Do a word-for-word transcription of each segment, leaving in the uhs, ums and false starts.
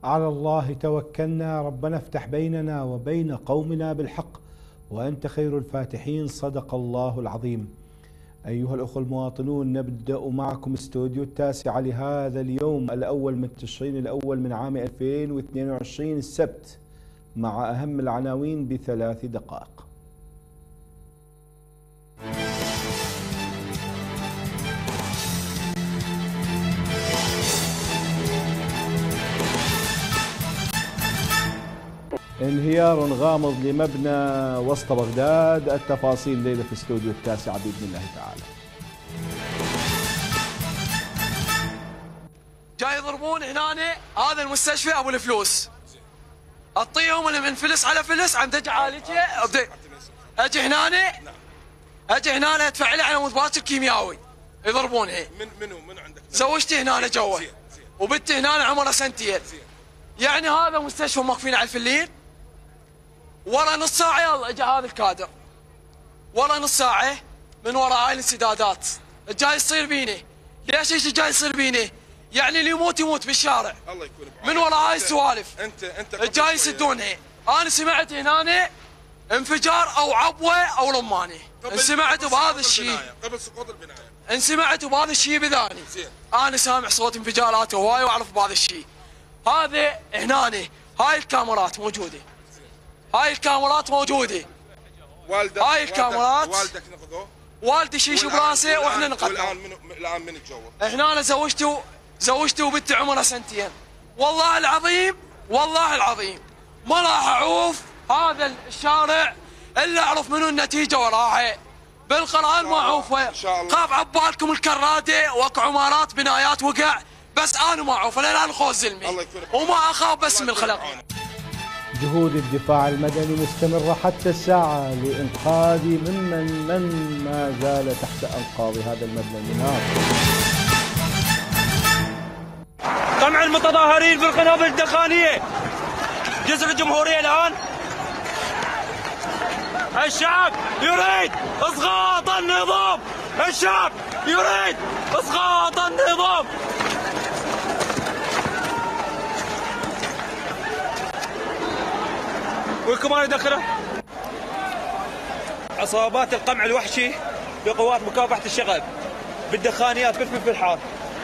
على الله توكلنا، ربنا افتح بيننا وبين قومنا بالحق وأنت خير الفاتحين. صدق الله العظيم. أيها الأخوة المواطنون، نبدأ معكم استوديو التاسعة لهذا اليوم الأول من تشرين الأول من عام ألفين واثنين وعشرين السبت، مع أهم العناوين بثلاث دقائق. انهيار غامض لمبنى وسط بغداد، التفاصيل ليلة في استوديو التاسعة بإذن الله تعالى. جاي يضربون هنا هذا المستشفى ابو الفلوس، اعطيهم انا من فلس على فلس عم تجي عالجه، اجي هنا اجي هنا ادفع له على متباشر كيميائي يضربون هي. من منو من عندك؟ زوجتي هنا جوا وبنتي هنا عمرها سنتين. يعني هذا مستشفى موقفين على الفلين. ورا نص ساعه يلا اجى هذا الكادر، ورا نص ساعه من ورا هاي الانسدادات جاي يصير بيني. ليش ايش جاي يصير بيني؟ يعني اللي يموت يموت بالشارع. الله يكون بعونك. من ورا هاي السوالف انت انت جاي يسدونها. انا سمعت هنا انفجار او عبوه او رمانه، ان سمعت بهذا الشيء قبل سقوط البنايه، ان سمعت بهذا الشيء بذاني. انا سامع صوت انفجارات هواي واعرف بهذا الشيء. هذا هنا هاي الكاميرات موجوده، هاي الكاميرات موجوده. والدك هاي الكاميرات والدك نقضوه، والدي شيش براسه واحنا نقضوه. والان من الان من تجوز؟ هنا انا زوجته زوجتي وبنتي عمرها سنتين. والله العظيم والله العظيم ما راح اعوف هذا الشارع الا اعرف منو النتيجه وراها. بالقران ما اعوفه. خاف عبالكم الكراده واكو عمارات بنايات وقع، بس انا ما اعوفه لان خوز زلمي وما اخاف بس من الخلق. جهود الدفاع المدني مستمرة حتى الساعة لإنقاذ ممن من ما زال تحت أنقاض هذا المبنى المنهار. قمع المتظاهرين في القنابل الدخانية، جسر الجمهورية الآن. الشعب يريد إسقاط النظام، الشعب يريد إسقاط النظام. والكمان يدخله عصابات القمع الوحشي بقوات مكافحة الشغب بالدخانيات كل في الحار،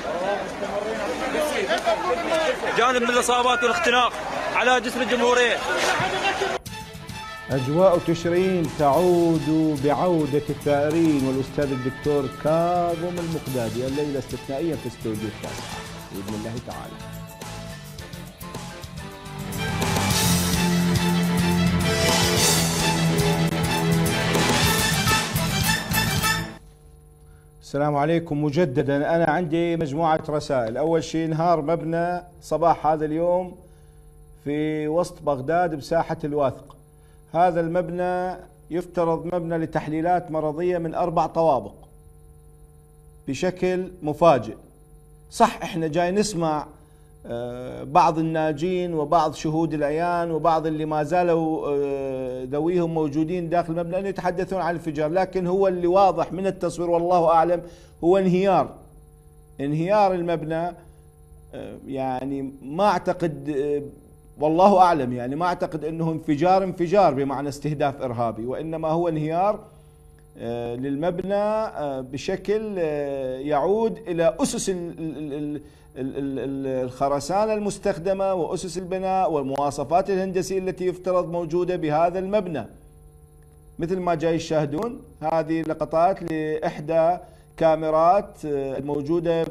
جانب من الإصابات والاختناق على جسر الجمهورية. أجواء تشرين تعود بعودة الثائرين والأستاذ الدكتور كاظم المقدادي الليلة استثنائيا في استوديو التاسع بإذن الله تعالى. السلام عليكم مجددا. أنا عندي مجموعة رسائل. أول شيء، انهار مبنى صباح هذا اليوم في وسط بغداد بساحة الواثق. هذا المبنى يفترض مبنى لتحليلات مرضية من أربع طوابق بشكل مفاجئ. صح احنا جاي نسمع بعض الناجين وبعض شهود العيان وبعض اللي ما زالوا ذويهم موجودين داخل المبنى أن يتحدثون عن الانفجار، لكن هو اللي واضح من التصوير والله أعلم هو انهيار انهيار المبنى. يعني ما أعتقد، والله أعلم، يعني ما أعتقد أنه انفجار انفجار بمعنى استهداف إرهابي، وإنما هو انهيار للمبنى بشكل يعود إلى أسس الخرسانة المستخدمة وأسس البناء والمواصفات الهندسية التي يفترض موجودة بهذا المبنى. مثل ما جاي يشاهدون هذه لقطات لإحدى كاميرات الموجودة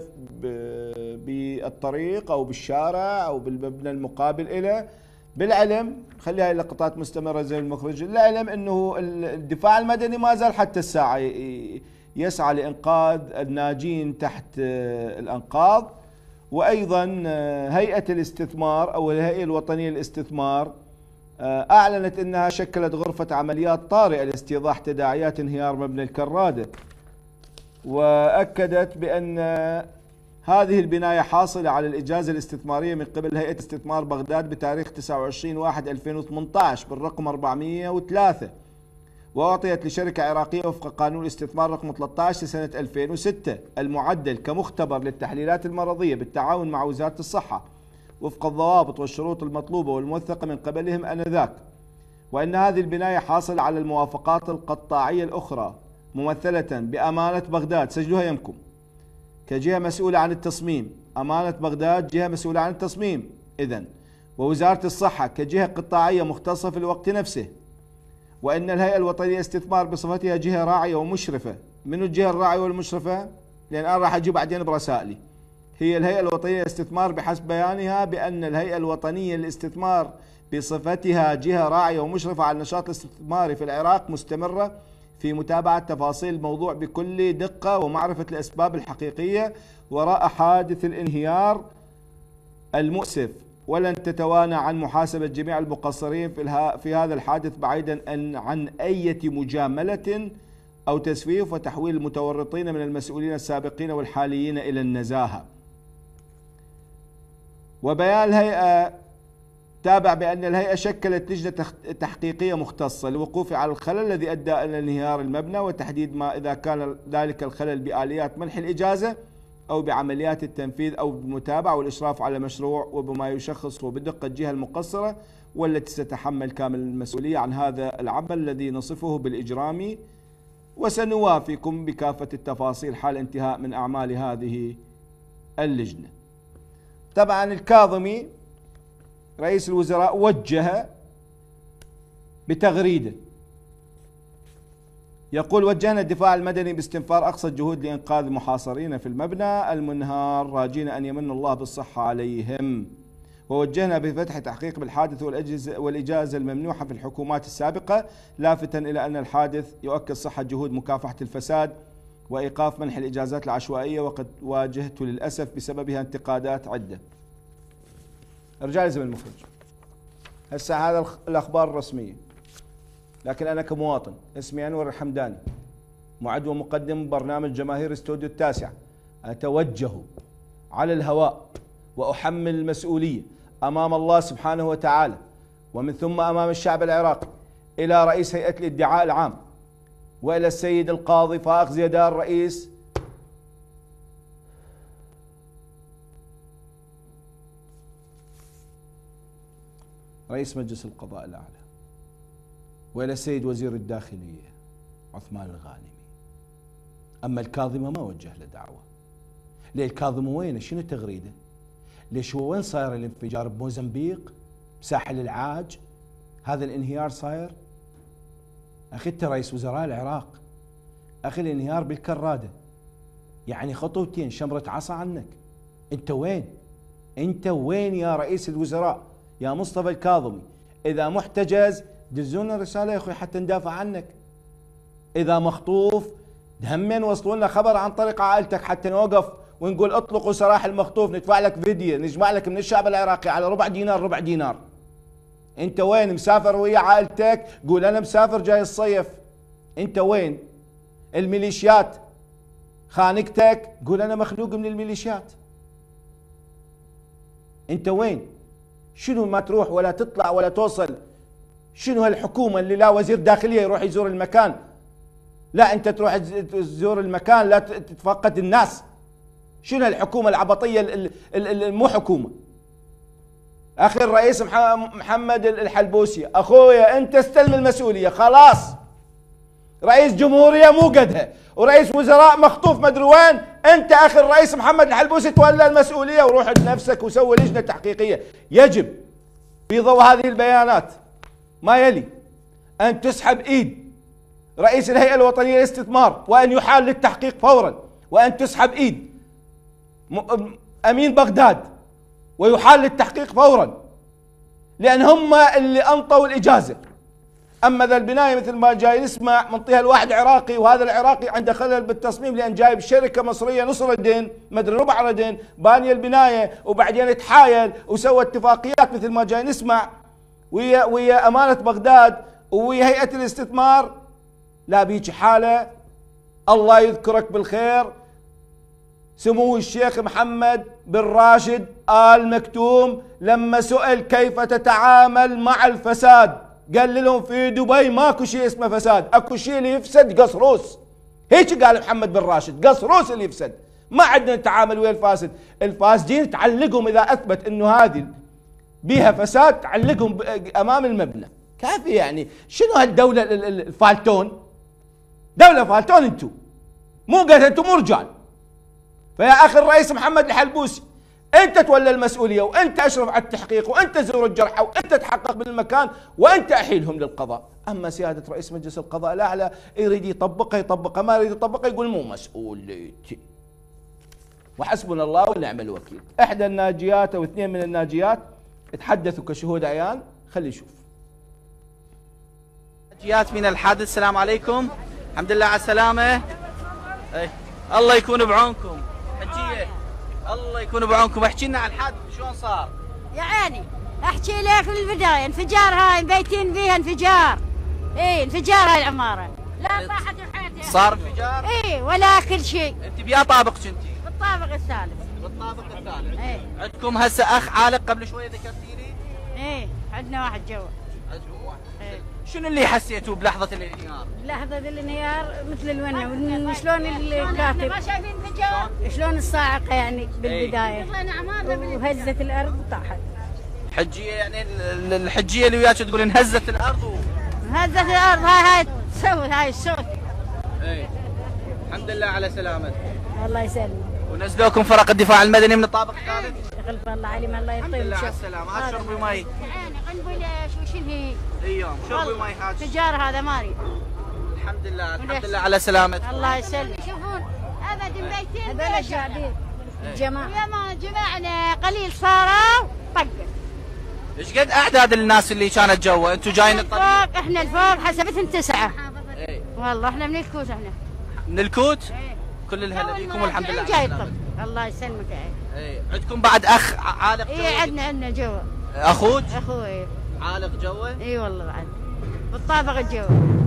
بالطريق أو بالشارع أو بالمبنى المقابل إليه، بالعلم، خلي هاي اللقطات مستمرة زي المخرج، العلم أنه الدفاع المدني ما زال حتى الساعة يسعى لإنقاذ الناجين تحت الأنقاض. وأيضا هيئة الاستثمار أو الهيئة الوطنية للاستثمار أعلنت أنها شكلت غرفة عمليات طارئة لاستيضاح تداعيات انهيار مبنى الكرادة، وأكدت بأن هذه البناية حاصلة على الإجازة الاستثمارية من قبل هيئة استثمار بغداد بتاريخ تسعة وعشرين واحد ألفين وثمانية عشر بالرقم أربعمئة وثلاثة، وأعطيت لشركة عراقية وفق قانون الاستثمار رقم ثلاثة عشر لسنة ألفين وستة المعدل كمختبر للتحليلات المرضية بالتعاون مع وزارة الصحة. وفق الضوابط والشروط المطلوبة والموثقة من قبلهم آنذاك، وأن هذه البناية حاصلة على الموافقات القطاعية الأخرى ممثلة بأمانة بغداد، سجلوها يمكم، كجهة مسؤولة عن التصميم. أمانة بغداد جهة مسؤولة عن التصميم إذن، ووزارة الصحة كجهة قطاعية مختصة في الوقت نفسه، وأن الهيئة الوطنية للاستثمار بصفتها جهة راعية ومشرفة. من الجهة الراعية والمشرفة؟ لأن أنا راح أجي بعدين برسائلي. هي الهيئة الوطنية للاستثمار بحسب بيانها بأن الهيئة الوطنية للاستثمار بصفتها جهة راعية ومشرفة على النشاط الاستثماري في العراق مستمرة في متابعة تفاصيل الموضوع بكل دقة ومعرفة الأسباب الحقيقية وراء حادث الانهيار المؤسف، ولن تتوانى عن محاسبة جميع المقصرين في, في هذا الحادث بعيدا عن أي مجاملة أو تسويف وتحويل المتورطين من المسؤولين السابقين والحاليين إلى النزاهة. وبيان الهيئة تابع بأن الهيئة شكلت لجنة تحقيقية مختصة للوقوف على الخلل الذي أدى إلى انهيار المبنى وتحديد ما إذا كان ذلك الخلل بآليات منح الإجازة أو بعمليات التنفيذ أو بالمتابعة والإشراف على المشروع، وبما يشخصه بدقة الجهة المقصرة والتي ستتحمل كامل المسؤولية عن هذا العمل الذي نصفه بالإجرامي، وسنوافيكم بكافة التفاصيل حال انتهاء من أعمال هذه اللجنة. طبعا الكاظمي رئيس الوزراء وجه بتغريدة يقول: وجهنا الدفاع المدني باستنفار أقصى الجهود لإنقاذ المحاصرين في المبنى المنهار راجين أن يمن الله بالصحة عليهم، ووجهنا بفتح تحقيق بالحادث والإجازة الممنوحة في الحكومات السابقة، لافتا إلى أن الحادث يؤكد صحة جهود مكافحة الفساد وإيقاف منح الإجازات العشوائية، وقد واجهت للأسف بسببها انتقادات عدة. رجال زمن المخرج، هسه هذا الأخبار الرسمية، لكن أنا كمواطن اسمي أنور الحمداني، معد ومقدم برنامج جماهير استوديو التاسع، أتوجه على الهواء وأحمل المسؤولية أمام الله سبحانه وتعالى ومن ثم أمام الشعب العراقي إلى رئيس هيئة الادعاء العام وإلى السيد القاضي فائق زيدان رئيس رئيس مجلس القضاء الأعلى وإلى السيد وزير الداخلية عثمان الغانمي. أما الكاظمة ما وجه له دعوة. ليه الكاظمة وينه؟ شنو تغريده؟ ليش هو وين صاير الانفجار؟ بموزمبيق؟ بساحل العاج؟ هذا الانهيار صاير؟ أخي أنت رئيس وزراء العراق، أخي الانهيار بالكرادة، يعني خطوتين شمرة عصا عنك. أنت وين؟ أنت وين يا رئيس الوزراء يا مصطفى الكاظمي؟ إذا محتجز دزونا رسالة يا أخوي حتى ندافع عنك. إذا مخطوف همين وصلوا لنا خبر عن طريق عائلتك حتى نوقف ونقول اطلقوا سراح المخطوف، ندفع لك فيديو، نجمع لك من الشعب العراقي على ربع دينار ربع دينار. انت وين؟ مسافر ويا عائلتك؟ قول انا مسافر جاي الصيف. انت وين؟ الميليشيات خانقتك؟ قول انا مخلوق من الميليشيات. انت وين؟ شنو ما تروح ولا تطلع ولا توصل؟ شنو هالحكومة اللي لا وزير داخلية يروح يزور المكان، لا انت تروح تزور المكان لا تتفقد الناس؟ شنو هالحكومة العبطية مو حكومة؟ اخي الرئيس محمد الحلبوسي، اخويا انت استلم المسؤولية خلاص. رئيس جمهورية مو قدها ورئيس وزراء مخطوف مدري وين، انت اخي الرئيس محمد الحلبوسي تولى المسؤولية وروح بنفسك وسوي لجنة تحقيقية. يجب في ضوء هذه البيانات ما يلي ان تسحب ايد رئيس الهيئة الوطنية للاستثمار وان يحال للتحقيق فورا، وان تسحب ايد امين بغداد ويحال للتحقيق فورا، لان هم اللي انطوا الاجازة. اما ذا البناية مثل ما جاي نسمع منطيها الواحد عراقي، وهذا العراقي عنده خلل بالتصميم لان جايب شركة مصرية نصر الدين مدري ربع ردين بانية البناية وبعدين تحايل وسوى اتفاقيات مثل ما جاي نسمع ويا ويا امانة بغداد ويا هيئة الاستثمار. لا بيجي حالة الله يذكرك بالخير سمو الشيخ محمد بن راشد آل مكتوم لما سئل كيف تتعامل مع الفساد قال لهم في دبي ماكو شيء اسمه فساد، اكو شيء اللي يفسد قصروس. هيك قال محمد بن راشد، قصروس اللي يفسد ما عندنا نتعامل ويا الفاسد، الفاسدين تعلقهم اذا اثبت انه هذه بها فساد تعلقهم امام المبنى، كافي يعني. شنو هالدوله الفالتون؟ دوله فالتون انتم، مو قلت انتم مو رجال. فيا اخي الرئيس محمد الحلبوسي انت تولى المسؤوليه، وانت اشرف على التحقيق، وانت زور الجرحى، وانت تحقق بالمكان، وانت احيلهم للقضاء. اما سياده رئيس مجلس القضاء الاعلى يريد يطبقها يطبقها، ما يريد يطبقها يقول مو مسؤوليتي. وحسبنا الله ونعم الوكيل. احدى الناجيات او اثنين من الناجيات تحدثوا كشهود عيان، خلي يشوف. ناجيات من الحادث، السلام عليكم، الحمد لله على السلامه. اي الله يكون بعونكم. حجيه الله يكون بعونكم، احكي لنا عن الحادث شلون صار. يا عيني احكي لك من البدايه، انفجار هاي بيتين فيها انفجار، اي انفجار هاي العماره، لا طاحت الحيط صار انفجار؟ اي ولا كل شيء. انت بيا طابق كنتي؟ بالطابق الثالث. بالطابق الثالث. اي عندكم هسه اخ عالق قبل شويه ذكرتي لي؟ اي عندنا واحد جوا. عندكم واحد. اي شنو اللي حسيتوه بلحظه الانهيار؟ لحظه الانهيار مثل الونه، شلون الكاتب ما شايفين انفجار، شلون الصاعقه يعني بالبدايه وهزت الارض وطاحت. حجيه يعني الحجيه اللي وياك تقول انهزت الارض و... هزت الارض. هاي هاي تسوي هاي الصوت. اي الحمد لله على سلامتك. الله يسلمك. ونزلوكم فرق الدفاع المدني من الطابق الثالث؟ غلب الله عليم، الله يطيب. الحمد لله على السلامه. هات شربي مي. يعني قنبله شو شنو هي؟ ايوه شربي مي هات. تجار هذا ماري. الحمد لله الحمد لله على سلامتك. الله يسلمك. يشوفون ابد بيتين هذول قاعدين الجماعه يا جماعنا قليل صاروا طقت. ايش قد اعداد الناس اللي كانت جوا؟ انتم جايين الطريق؟ فوق احنا الفوق حسبتهم تسعه. اي والله احنا من الكوت. احنا من الكوت؟ اي كل الهلا بيكم والحمد لله. جاي الطب. الله يسلمك. اي اي عندكم بعد اخ عالق جوا؟ اي عندنا عندنا جوا. اخوك؟ اخوي عالق جوا؟ اي والله بعد بالطابق الجوا.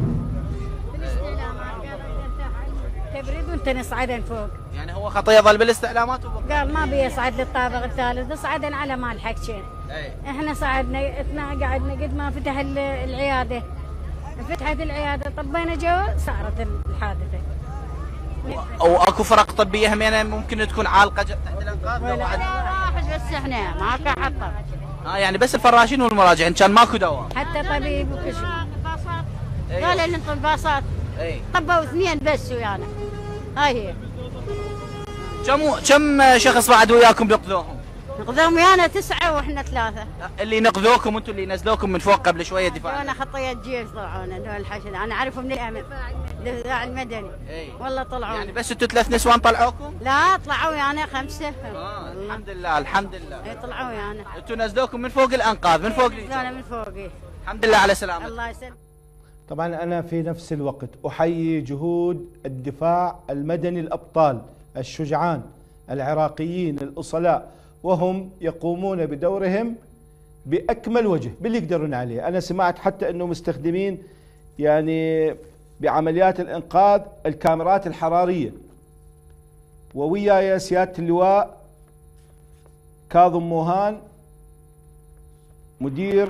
تبرد وانت نصعدن فوق. يعني هو خطيه يظل بالاستعلامات وبقى. قال ما بيصعد للطابق الثالث، صعدن على مال حكشين. اي احنا صعدنا اتنا قعدنا قد ما فتح العياده، فتحت العياده طبينا جوا صارت الحادثه. او اكو فرق طبيه همينه ممكن تكون عالقه تحت الانقاض؟ ولا واحد بس احنا ما كان حطه. اه يعني بس الفراشين والمراجعين كان ماكو دواء؟ حتى طبيب وكل شيء. قال لنا انطوا الباصات. اي طبوا اثنين بس ويانا. هاي هي. كم كم شخص بعد وياكم نقذوهم؟ نقذوهم ويانا تسعه واحنا ثلاثه. اللي نقذوكم انتم اللي نزلوكم من فوق قبل شويه دفاع؟ انا خطيه جيش طلعونا دول الحشد، انا اعرفهم من الامن الدفاع المدني. اي والله طلعونا. يعني بس انتم ثلاث نسوان طلعوكم؟ لا طلعوا ويانا خمسه. اه الحمد لله الحمد لله. اي طلعوا ويانا. انتم نزلوكم من فوق الانقاض من فوق نزلنا من فوق. إيه. الحمد لله على سلامتك. الله يسلمك. طبعا أنا في نفس الوقت أحيي جهود الدفاع المدني الأبطال الشجعان العراقيين الأصلاء، وهم يقومون بدورهم بأكمل وجه باللي يقدرون عليه. أنا سمعت حتى أنه مستخدمين يعني بعمليات الإنقاذ الكاميرات الحرارية. ووياي سيادة اللواء كاظم موهان مدير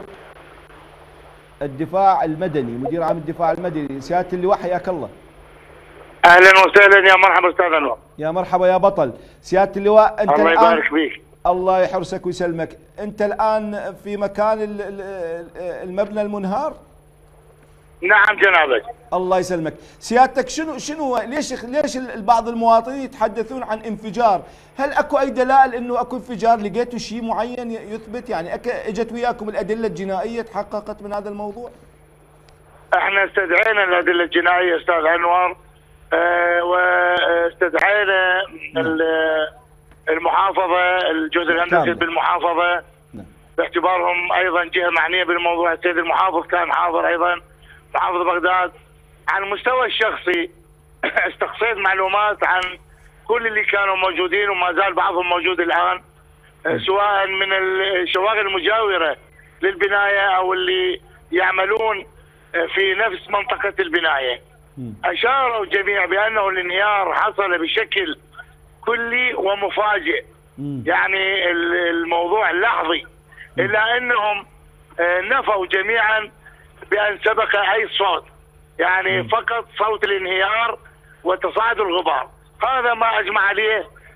الدفاع المدني، مدير عام الدفاع المدني. سيادة اللواء حياك الله. اهلا وسهلا، يا مرحبا استاذ انور. يا مرحبا يا بطل. سيادة اللواء انت الله الآن يبارك فيك. الله يحرسك ويسلمك. انت الان في مكان المبنى المنهار؟ نعم جنابك. الله يسلمك. سيادتك شنو شنو ليش ليش بعض المواطنين يتحدثون عن انفجار؟ هل اكو اي دلائل انه اكو انفجار؟ لقيتوا شيء معين يثبت يعني اجت وياكم الادله الجنائيه تحققت من هذا الموضوع؟ احنا استدعينا الادله الجنائيه استاذ انور، اه واستدعينا نعم. المحافظه، الجزء الهندسي بالمحافظه نعم. باعتبارهم ايضا جهه معنيه بالموضوع. السيد المحافظ كان حاضر ايضا، محافظ بغداد. على المستوى الشخصي استقصيت معلومات عن كل اللي كانوا موجودين وما زال بعضهم موجود الان، سواء من الشواغل المجاوره للبنايه او اللي يعملون في نفس منطقه البنايه. اشاروا الجميع بانه الانهيار حصل بشكل كلي ومفاجئ، يعني الموضوع لحظي، الا انهم نفوا جميعا بأن سبق أي صوت، يعني فقط صوت الانهيار وتصاعد الغبار. هذا ما أجمع عليه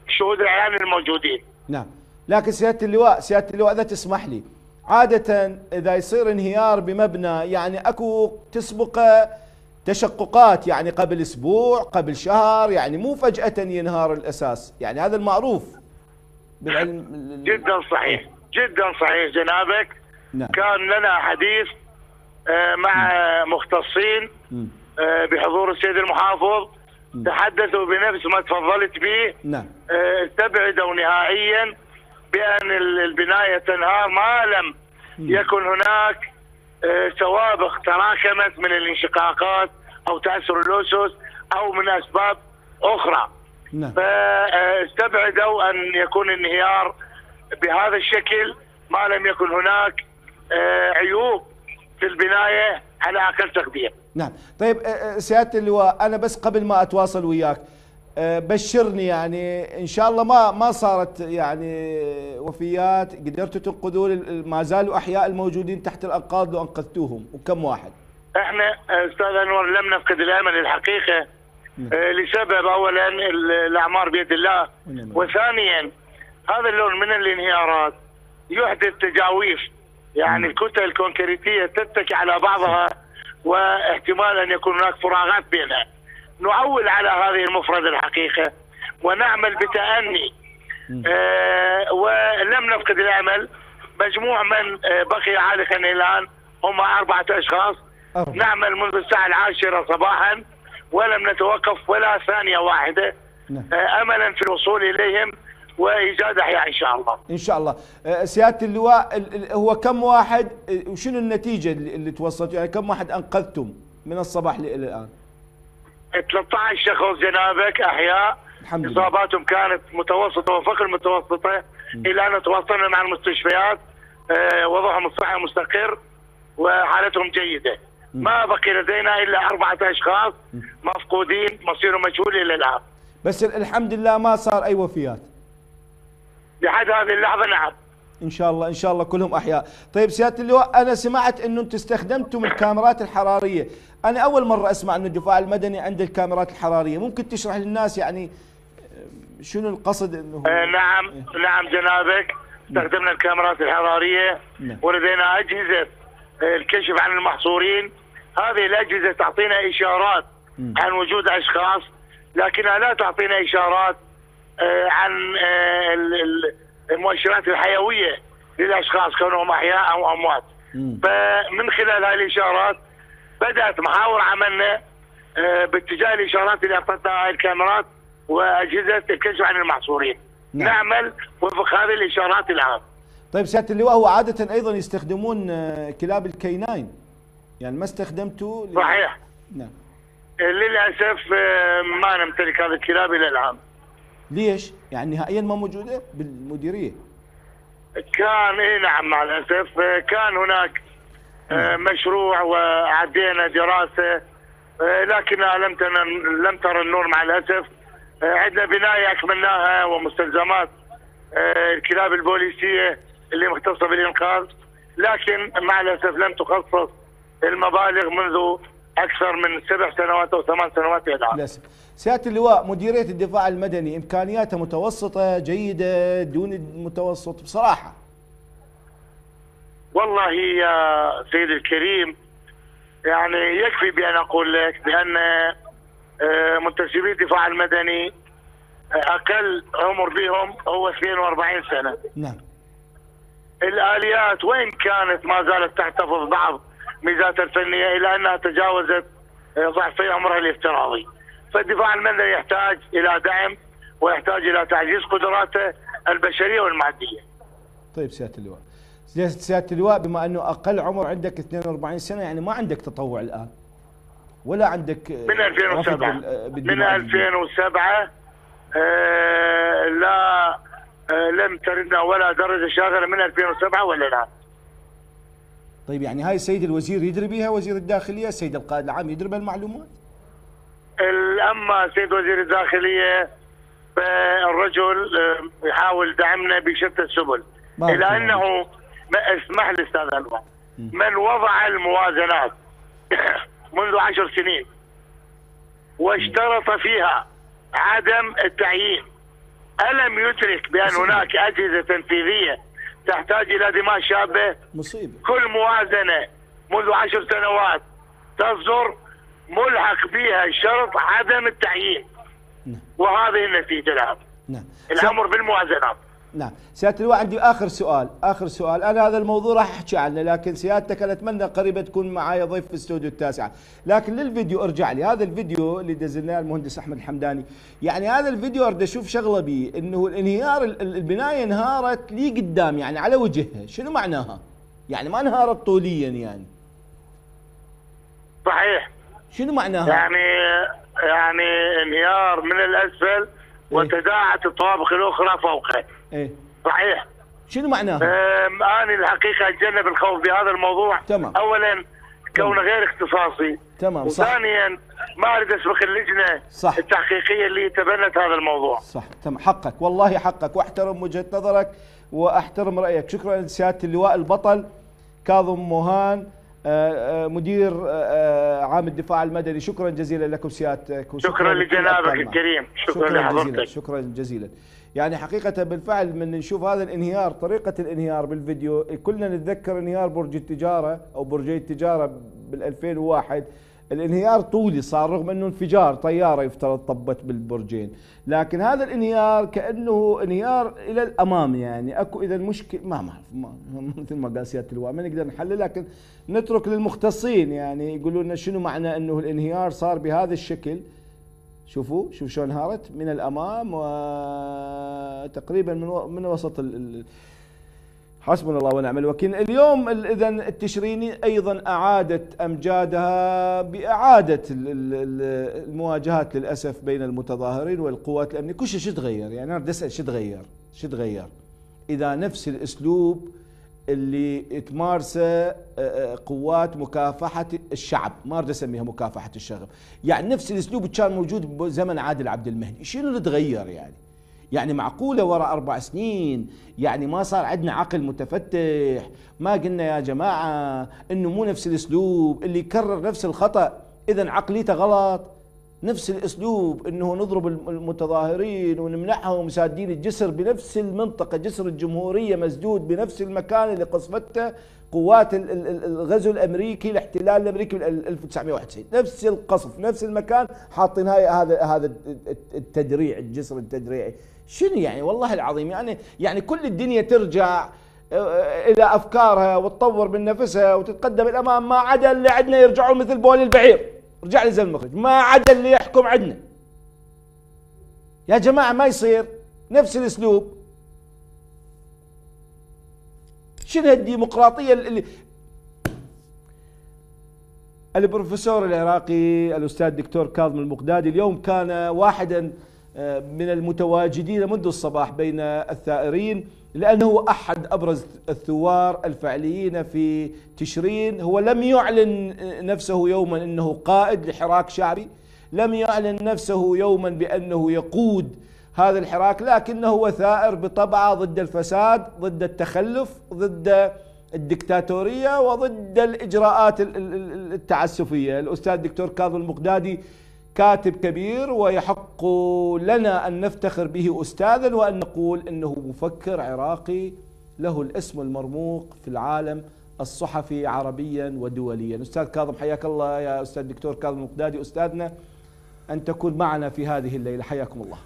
الشهود العيان الموجودين. نعم، لكن سيادة اللواء سيادة اللواء إذا تسمح لي، عادة إذا يصير انهيار بمبنى يعني أكو تسبق تشققات، يعني قبل أسبوع قبل شهر، يعني مو فجأة ينهار الأساس، يعني هذا المعروف بالعلم. جدا صحيح جدا صحيح جنابك. نعم. كان لنا حديث مع مختصين بحضور السيد المحافظ، تحدثوا بنفس ما تفضلت به. نعم. استبعدوا نهائيا بأن البناية تنهار ما لم يكن هناك سوابق تراكمت من الانشقاقات أو تأثر الأسس أو من أسباب أخرى. نعم. فاستبعدوا أن يكون انهيار بهذا الشكل ما لم يكن هناك عيوب في البناية على أقل تقدير. نعم. طيب سيادة اللواء، أنا بس قبل ما أتواصل وياك بشرني، يعني إن شاء الله ما ما صارت يعني وفيات، قدرتوا تنقذوا ما زالوا أحياء الموجودين تحت الأنقاض لو أنقذتوهم، وكم واحد؟ احنا أستاذ أنور لم نفقد الأمل الحقيقة. آه لسبب، أولا الأعمار بيد الله، وثانيا هذا اللون من الانهيارات يحدث تجاويف، يعني الكتل الكونكريتية تتكي على بعضها واحتمال أن يكون هناك فراغات بينها. نعول على هذه المفردة الحقيقة ونعمل بتأني. آه ولم نفقد الأمل. مجموع من آه بقي عالقا الآن هم أربعة أشخاص. أوه. نعمل منذ الساعة العاشرة صباحا ولم نتوقف ولا ثانية واحدة. آه أملا في الوصول إليهم وإيجاد أحياء إن شاء الله. إن شاء الله. آه سيادة اللواء، هو كم واحد وشنو النتيجة اللي توصلتوا، يعني كم واحد أنقذتم من الصباح إلى الآن؟ ثلاثة عشر شخص جنابك أحياء. إصاباتهم كانت متوسطة وفوق المتوسطة. إلى أن تواصلنا مع المستشفيات آه وضعهم الصحي مستقر وحالتهم جيدة. ما بقي لدينا إلا أربعة أشخاص مفقودين مصيرهم مجهول إلى الآن. بس الحمد لله ما صار أي وفيات لحد هذه اللحظة. نعم ان شاء الله ان شاء الله كلهم احياء. طيب سياده اللواء، انا سمعت انه انتم استخدمتم الكاميرات الحراريه، انا اول مره اسمع انه الدفاع المدني عنده الكاميرات الحراريه، ممكن تشرح للناس يعني شنو القصد انه؟ آه نعم إيه؟ نعم جنابك، استخدمنا الكاميرات الحراريه. نعم. ولدينا اجهزه الكشف عن المحصورين. هذه الاجهزه تعطينا اشارات م. عن وجود اشخاص، لكنها لا تعطينا اشارات آه عن آه المؤشرات الحيويه للاشخاص كونهم احياء او اموات. م. فمن خلال هذه الاشارات بدات محاور عملنا آه باتجاه الاشارات اللي اعطتنا هاي الكاميرات واجهزه الكشف عن المحصورين. نعم. نعمل وفق هذه الاشارات الان. طيب سياده اللواء، هو عاده ايضا يستخدمون كلاب الكيناين، يعني ما استخدمتوا؟ صحيح. نعم. للاسف ما نمتلك هذه الكلاب الى الان. ليش؟ يعني نهائيا ما موجوده بالمديريه؟ كان اي نعم مع الاسف كان هناك نعم. مشروع وعدينا دراسه لكنها لم لم ترى النور مع الاسف. عندنا بنايه اكملناها ومستلزمات الكلاب البوليسيه اللي مختصه بالانقاذ، لكن مع الاسف لم تخصص المبالغ منذ اكثر من سبع سنوات او ثمان سنوات الى الان. سياده اللواء، مديريه الدفاع المدني امكانياتها متوسطه جيده دون المتوسط بصراحه؟ والله يا سيدي الكريم، يعني يكفي بان اقول لك بان منتسبي الدفاع المدني اقل عمر بهم هو اثنين وأربعين سنه. نعم. الاليات وان كانت ما زالت تحتفظ بعض ميزاتها الفنيه الا انها تجاوزت ضعفي عمرها الافتراضي. فالدفاع المدني يحتاج الى دعم ويحتاج الى تعزيز قدراته البشريه والماديه. طيب سياده اللواء، سياده اللواء، بما انه اقل عمر عندك اثنين وأربعين سنه، يعني ما عندك تطوع الان ولا عندك؟ من ألفين وسبعة من ألفين وسبعة آه لا آه لم تردنا ولا درجه شاغره من ألفين وسبعة ولا الان. طيب يعني هاي السيد الوزير يدري بها، وزير الداخليه، السيد القائد العام يدري بهالمعلومات؟ اما سيد وزير الداخليه فالرجل يحاول دعمنا بشتى السبل، الى انه اسمح لي استاذ انور، من وضع الموازنات منذ عشر سنين واشترط فيها عدم التعيين ألم يدرك بأن هناك أجهزة تنفيذية تحتاج إلى دماء شابة؟ مصيبة. كل موازنة منذ عشر سنوات تصدر ملحق بها شرط عدم التعيين. نعم. وهذه النتيجة الآن. نعم. الأمر بالموازنات. نعم. سيادة اللواء عندي آخر سؤال، آخر سؤال، أنا هذا الموضوع راح أحكي عنه، لكن سيادتك أنا أتمنى قريبا تكون معايا ضيف في استوديو التاسعة، لكن للفيديو ارجع لي، هذا الفيديو اللي دزلناه المهندس أحمد الحمداني، يعني هذا الفيديو أريد أشوف شغلة به، إنه الانهيار البناية انهارت لي قدام يعني على وجهها، شنو معناها؟ يعني ما انهارت طوليا يعني. صحيح. شنو معناها؟ يعني يعني انهيار من الأسفل وتداعت الطوابق الأخرى فوقه. ايه صحيح. شنو معناها؟ أنا الحقيقة أتجنب الخوض بهذا الموضوع. تمام. أولا كونه غير اختصاصي. تمام. صح. وثانيا ما أريد أسبق اللجنة صح. التحقيقية اللي تبنت هذا الموضوع. صح. تمام. حقك والله حقك، واحترم وجهة نظرك واحترم رأيك. شكرا لسيادة اللواء البطل كاظم موهان مدير عام الدفاع المدني، شكرا جزيلا لكم سيادتك. شكرا لجنابك الكريم. شكرا, شكرا لحضرتك. شكرا جزيلا. يعني حقيقة بالفعل من نشوف هذا الانهيار، طريقة الانهيار بالفيديو، كلنا نتذكر انهيار برج التجارة أو برجي التجارة بال ألفين وواحد، الانهيار طولي صار رغم انه انفجار طيارة يفترض طبت بالبرجين، لكن هذا الانهيار كأنه انهيار إلى الأمام، يعني أكو إذا المشكلة ما ما مثل ما قال سيادة اللواء ما نقدر نحلل، لكن نترك للمختصين يعني يقولوا لنا شنو معنى انه الانهيار صار بهذا الشكل. شوفوا شوف شلون انهارت من الامام وتقريبا من من وسط ال حسبنا الله ونعم الوكيل. اليوم اذا التشريني ايضا اعادت امجادها باعاده المواجهات للاسف بين المتظاهرين والقوات الامنيه. كل شيء شو تغير؟ يعني انا بدي اسال شو تغير؟ شو تغير؟ اذا نفس الاسلوب اللي تمارسه قوات مكافحة الشعب، ما اريد اسميها مكافحة الشغب، يعني نفس الاسلوب كان موجود بزمن عادل عبد المهدي، شنو اللي تغير يعني؟ يعني معقولة وراء أربع سنين يعني ما صار عندنا عقل متفتح؟ ما قلنا يا جماعة إنه مو نفس الاسلوب اللي يكرر نفس الخطأ، إذا عقليته غلط. نفس الاسلوب انه نضرب المتظاهرين ونمنعهم سادين الجسر بنفس المنطقه، جسر الجمهوريه مسدود بنفس المكان اللي قصفته قوات الغزو الامريكي، الاحتلال الامريكي بال ألف وتسعمئة وواحد وتسعين، نفس القصف نفس المكان حاطين هاي هذا هذا التدريع، الجسر التدريعي. شنو يعني والله العظيم؟ يعني يعني كل الدنيا ترجع الى افكارها وتطور من نفسها وتتقدم الامام، ما عدا اللي عندنا يرجعوا مثل بول البعير. رجع لي زي المخرج، ما عدا اللي يحكم عندنا. يا جماعة ما يصير نفس الاسلوب. شنو الديمقراطية اللي البروفيسور العراقي الأستاذ الدكتور كاظم المقدادي اليوم كان واحدا من المتواجدين منذ الصباح بين الثائرين، لأنه أحد أبرز الثوار الفعليين في تشرين. هو لم يعلن نفسه يوما أنه قائد لحراك شعبي، لم يعلن نفسه يوما بأنه يقود هذا الحراك، لكنه هو ثائر بطبعه ضد الفساد، ضد التخلف، ضد الدكتاتورية، وضد الإجراءات التعسفية. الأستاذ الدكتور كاظم المقدادي كاتب كبير، ويحق لنا أن نفتخر به أستاذا وأن نقول أنه مفكر عراقي له الاسم المرموق في العالم الصحفي عربيا ودوليا. أستاذ كاظم حياك الله يا أستاذ الدكتور كاظم المقدادي، أستاذنا أن تكون معنا في هذه الليلة، حياكم الله.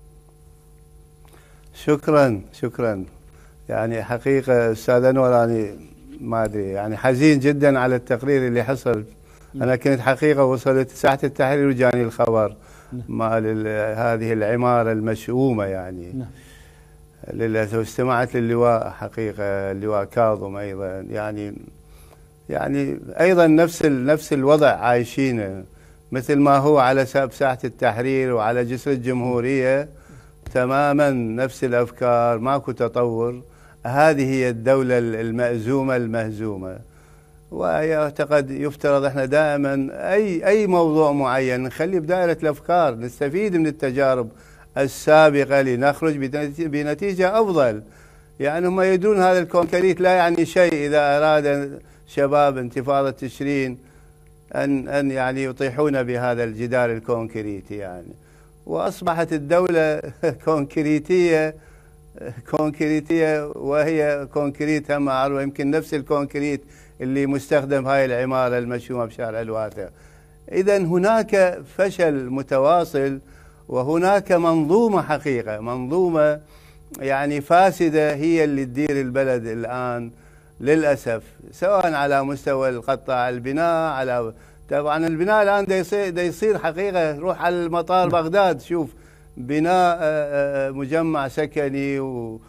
شكرا شكرا. يعني حقيقة أستاذ أنور يعني ما أدري يعني حزين جدا على التقرير اللي حصل. أنا كنت حقيقة وصلت ساعة التحرير وجاني الخبر مال هذه العمارة المشؤومة يعني. للأسف استمعت للواء حقيقة اللواء كاظم أيضا يعني يعني أيضا نفس نفس الوضع عايشينه، مثل ما هو على ساحة التحرير وعلى جسر الجمهورية تماما نفس الأفكار، ماكو تطور. هذه هي الدولة المأزومة المهزومة. ويعتقد يفترض احنا دائما اي اي موضوع معين نخليه بدائرة الافكار، نستفيد من التجارب السابقة لنخرج بنتيجة افضل. يعني هم يدرون هذا الكونكريت لا يعني شيء اذا اراد شباب انتفاضة تشرين ان ان يعني يطيحون بهذا الجدار الكونكريتي يعني. وأصبحت الدولة كونكريتية كونكريتية وهي كونكريت هم أعرف يمكن نفس الكونكريت اللي مستخدم هاي العمارة المشهورة بشارع الواتر. إذا هناك فشل متواصل، وهناك منظومة حقيقة، منظومة يعني فاسدة هي اللي تدير البلد الآن للأسف، سواء على مستوى القطاع البناء، على طبعا البناء الآن دا يصير, دا يصير حقيقة. روح على المطار بغداد شوف بناء مجمع سكني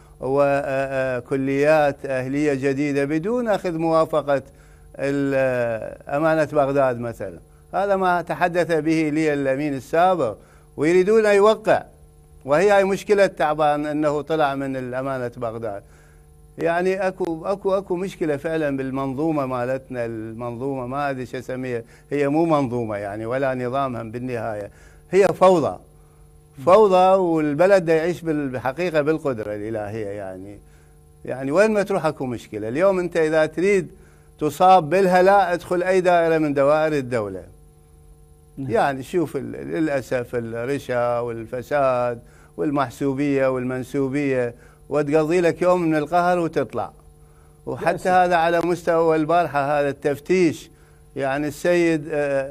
وكليات أهلية جديدة بدون أخذ موافقة أمانة بغداد مثلا. هذا ما تحدث به لي الأمين السابق، ويريدون أن يوقع، وهي هي مشكلة تعبان أنه طلع من الأمانة بغداد. يعني اكو اكو اكو مشكله فعلا بالمنظومه مالتنا، المنظومه ما ادري شو اسميها، هي مو منظومه يعني ولا نظامها بالنهايه، هي فوضى فوضى، والبلد دا يعيش بالحقيقه بالقدره الالهيه. يعني يعني وين ما تروح اكو مشكله. اليوم انت اذا تريد تصاب بالهلاء ادخل اي دائره من دوائر الدوله. يعني شوف للاسف الرشا والفساد والمحسوبيه والمنسوبيه، وتقضي لك يوم من القهر وتطلع. وحتى هذا على مستوى البارحة هذا التفتيش، يعني السيد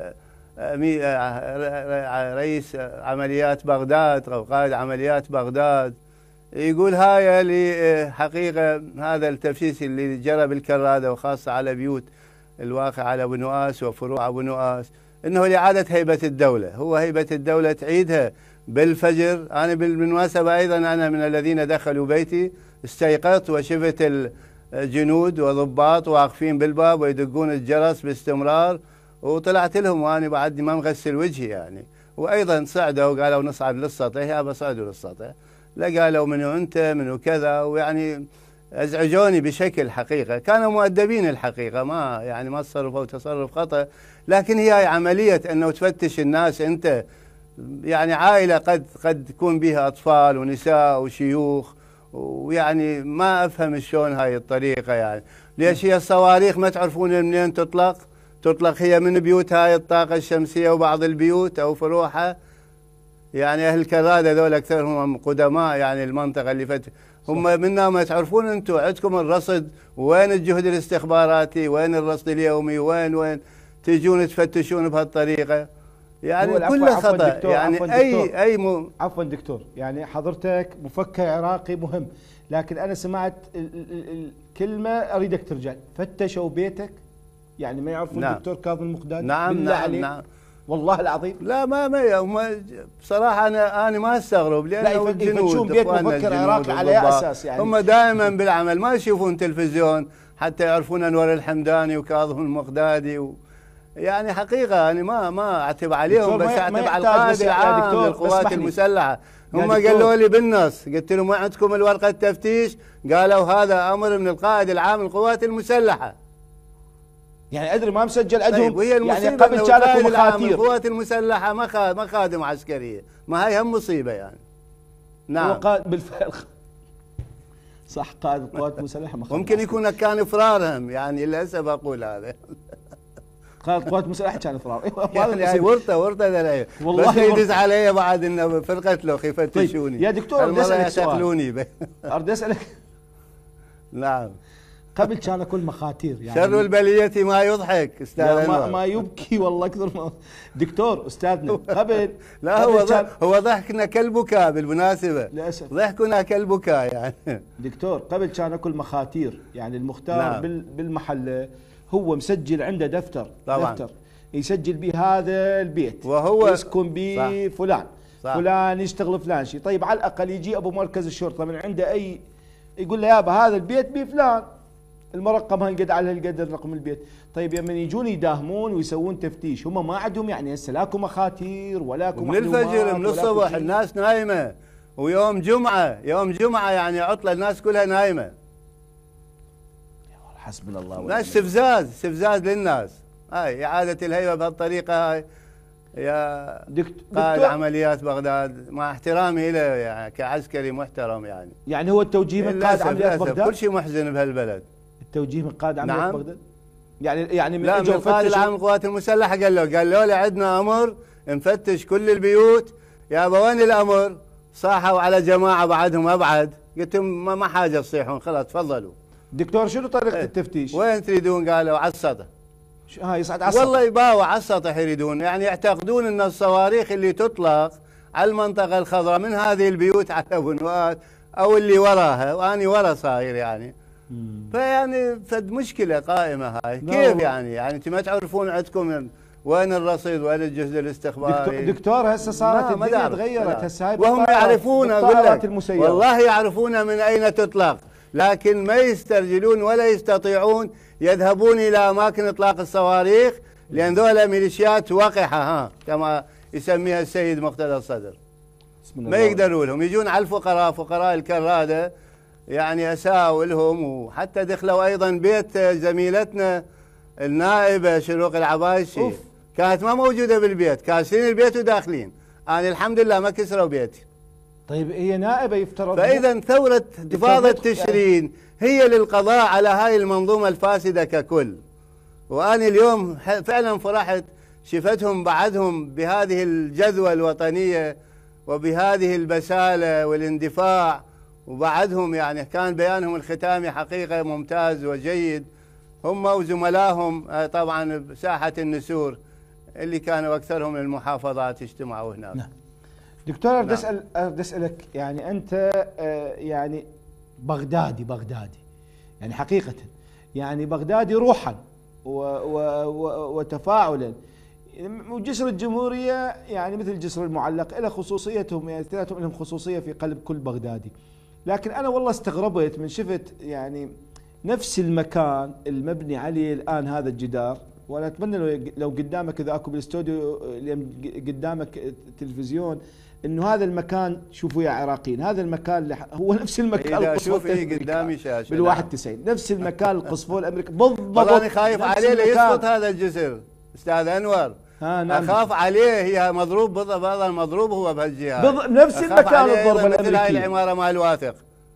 رئيس عمليات بغداد أو قائد عمليات بغداد يقول هاي اللي حقيقة هذا التفتيش اللي جرى بالكرادة وخاصة على بيوت الواقع على أبو نواس وفروع أبو نواس إنه لإعادة هيبة الدولة. هو هيبة الدولة تعيدها بالفجر. أنا بالمناسبة أيضا أنا من الذين دخلوا بيتي، استيقظت وشفت الجنود وضباط واقفين بالباب ويدقون الجرس باستمرار، وطلعت لهم وأنا بعدني ما مغسل وجهي يعني. وأيضا صعدوا وقالوا نصعد للسطح، يا بصعدوا للسطح، لا قالوا منو أنت منو كذا، ويعني أزعجوني بشكل حقيقة. كانوا مؤدبين الحقيقة، ما يعني ما تصرفوا تصرف خطأ، لكن هي عملية أنه تفتش الناس. أنت يعني عائلة قد قد تكون بها أطفال ونساء وشيوخ، ويعني ما أفهم شلون هاي الطريقة. يعني ليش هي الصواريخ ما تعرفون منين تطلق؟ تطلق هي من بيوت هاي الطاقة الشمسية وبعض البيوت أو فروعها. يعني أهل الكرادة ذول أكثرهم قدماء يعني المنطقة اللي فت هم منا. ما تعرفون أنتم عندكم الرصد، وين الجهد الاستخباراتي، وين الرصد اليومي، وين وين تجون تفتشون بهالطريقة؟ يعني كله خطأ. يعني أي أي م... عفوا دكتور، يعني حضرتك مفكر عراقي مهم، لكن أنا سمعت الكلمة أريدك ترجع. فتشوا بيتك؟ يعني ما يعرفون نعم. الدكتور كاظم المقداد؟ نعم نعم عليك. نعم والله العظيم. لا ما ما هم بصراحة أنا أنا ما أستغرب، لأنه الجنود بيت مفكر عراقي على أي أساس؟ يعني هم دائما بالعمل ما يشوفون تلفزيون حتى يعرفون أنور الحمداني وكاظم المقدادي و... يعني حقيقة أنا ما ما أعتب عليهم، بس أعتب على القائد العام للقوات المسلحة. هم قالوا لي بالنص، قلت لهم ما عندكم الورقة التفتيش؟ قالوا هذا أمر من القائد العام للقوات المسلحة. يعني أدري ما مسجل عندهم. طيب يعني قبل كانت مخاطير القوات المسلحة ما ما خادم عسكرية، ما هي هم مصيبة يعني. نعم. هو قائد بالفعل صح، قائد القوات المسلحة. ممكن يكون كان إفرارهم يعني، للأسف أقول هذا. قائد القوات المسلحة كان إفرار. يعني ورطة ورطة ذلك والله، بس يدز علي بعد إنه في القتل يفتشوني. طيب يا دكتور بدي أسألك سؤال. بدي أسألك. نعم. قبل كان كل مخاطير يعني. شر البلية ما يضحك استاذ ما, ما يبكي والله اكثر ما دكتور استاذنا قبل. لا هو ضحك هو ضحكنا كالبكاء بالمناسبة، للاسف ضحكنا كالبكاء يعني. دكتور قبل كان كل مخاطير يعني المختار نعم. بالمحله هو مسجل عنده دفتر طبعا. دفتر يسجل به هذا البيت وهو يسكن به فلان صح. فلان يشتغل فلان شيء. طيب على الاقل يجي ابو مركز الشرطه من عنده اي يقول له يابا هذا البيت بفلان، المرقم هالقد على هالقد رقم البيت. طيب يوم يجون يداهمون ويسوون تفتيش هم ما عندهم يعني هسه لاكو مخاطير ولاكو من الفجر من الصبح الناس نايمه، ويوم جمعه يوم جمعه يعني عطله الناس كلها نايمه. حسبنا الله ونعم. لا استفزاز استفزاز للناس. هاي اعاده الهيبه بهالطريقه هاي يا قائد عمليات بغداد، مع احترامي له يعني كعسكري محترم يعني. يعني هو التوجيه من قائد عمليات بغداد؟ كل شيء محزن بهالبلد. التوجيه من قائد عمليات نعم. بغداد؟ يعني يعني من لا من القائد العام للقوات المسلحه قال له قال له عندنا امر نفتش كل البيوت يابا وين الامر؟ صاحوا على جماعه بعدهم ابعد، قلت لهم ما حاجه تصيحون، خلاص تفضلوا. دكتور شنو طريقه التفتيش؟ وين تريدون؟ قالوا على السطح. ها يصعد على السطح. والله يباوع على السطح يريدون، يعني يعتقدون ان الصواريخ اللي تطلق على المنطقه الخضراء من هذه البيوت على بنوات او اللي وراها، واني ورا صاير يعني. مم. فيعني فد مشكله قائمه هاي، كيف يعني؟ يعني انتم ما تعرفون عندكم وين الرصيد وين الجهد الاستخباري؟ دكتور هسه صارت الدنيا تغيرت هسه هاي، وهم يعرفون، اقول لك والله يعرفون من اين تطلق، لكن ما يسترجلون ولا يستطيعون يذهبون الى اماكن اطلاق الصواريخ، لان ذولا ميليشيات وقحه ها كما يسميها السيد مقتدى الصدر. ما يقدروا لهم، يجون على الفقراء، فقراء الكراده يعني اساءوا لهم، وحتى دخلوا ايضا بيت زميلتنا النائبه شروق العبايشي. أوف. كانت ما موجوده بالبيت، كاسرين البيت وداخلين، انا الحمد لله ما كسروا بيتي. طيب هي نائبه يفترض. فاذا ثوره انتفاضه تشرين هي للقضاء على هاي المنظومه الفاسده ككل. وانا اليوم فعلا فرحت شفتهم بعدهم بهذه الجذوه الوطنيه وبهذه البساله والاندفاع، وبعدهم يعني كان بيانهم الختامي حقيقه ممتاز وجيد، هم وزملائهم طبعا بساحه النسور اللي كانوا اكثرهم من المحافظات اجتمعوا هناك. نعم. دكتور بدي اسال بدي اسالك، يعني انت يعني بغدادي بغدادي يعني حقيقه، يعني بغدادي روحا و و و وتفاعلا، وجسر الجمهوريه يعني مثل جسر المعلق له خصوصيتهم، يعني اثنيناتهم لهم خصوصيه في قلب كل بغدادي. لكن انا والله استغربت من شفت يعني نفس المكان المبني عليه الان هذا الجدار، وانا اتمنى لو لو قدامك اذا اكو بالاستوديو قدامك تلفزيون انه هذا المكان، شوفوا يا عراقيين، هذا المكان هو نفس المكان القصفول الامريكي قدامي شاشه بال واحد وتسعين، نفس المكان القصفول الامريكي بالضبط. انا خايف عليه ليسقط هذا الجسر استاذ انور. ها نعم. اخاف عليه، هي مضروب بالضبط، هذا المضروب هو بهالجهه نفس المكان الضربه الامريكيه، مثل هاي العماره مال واثق،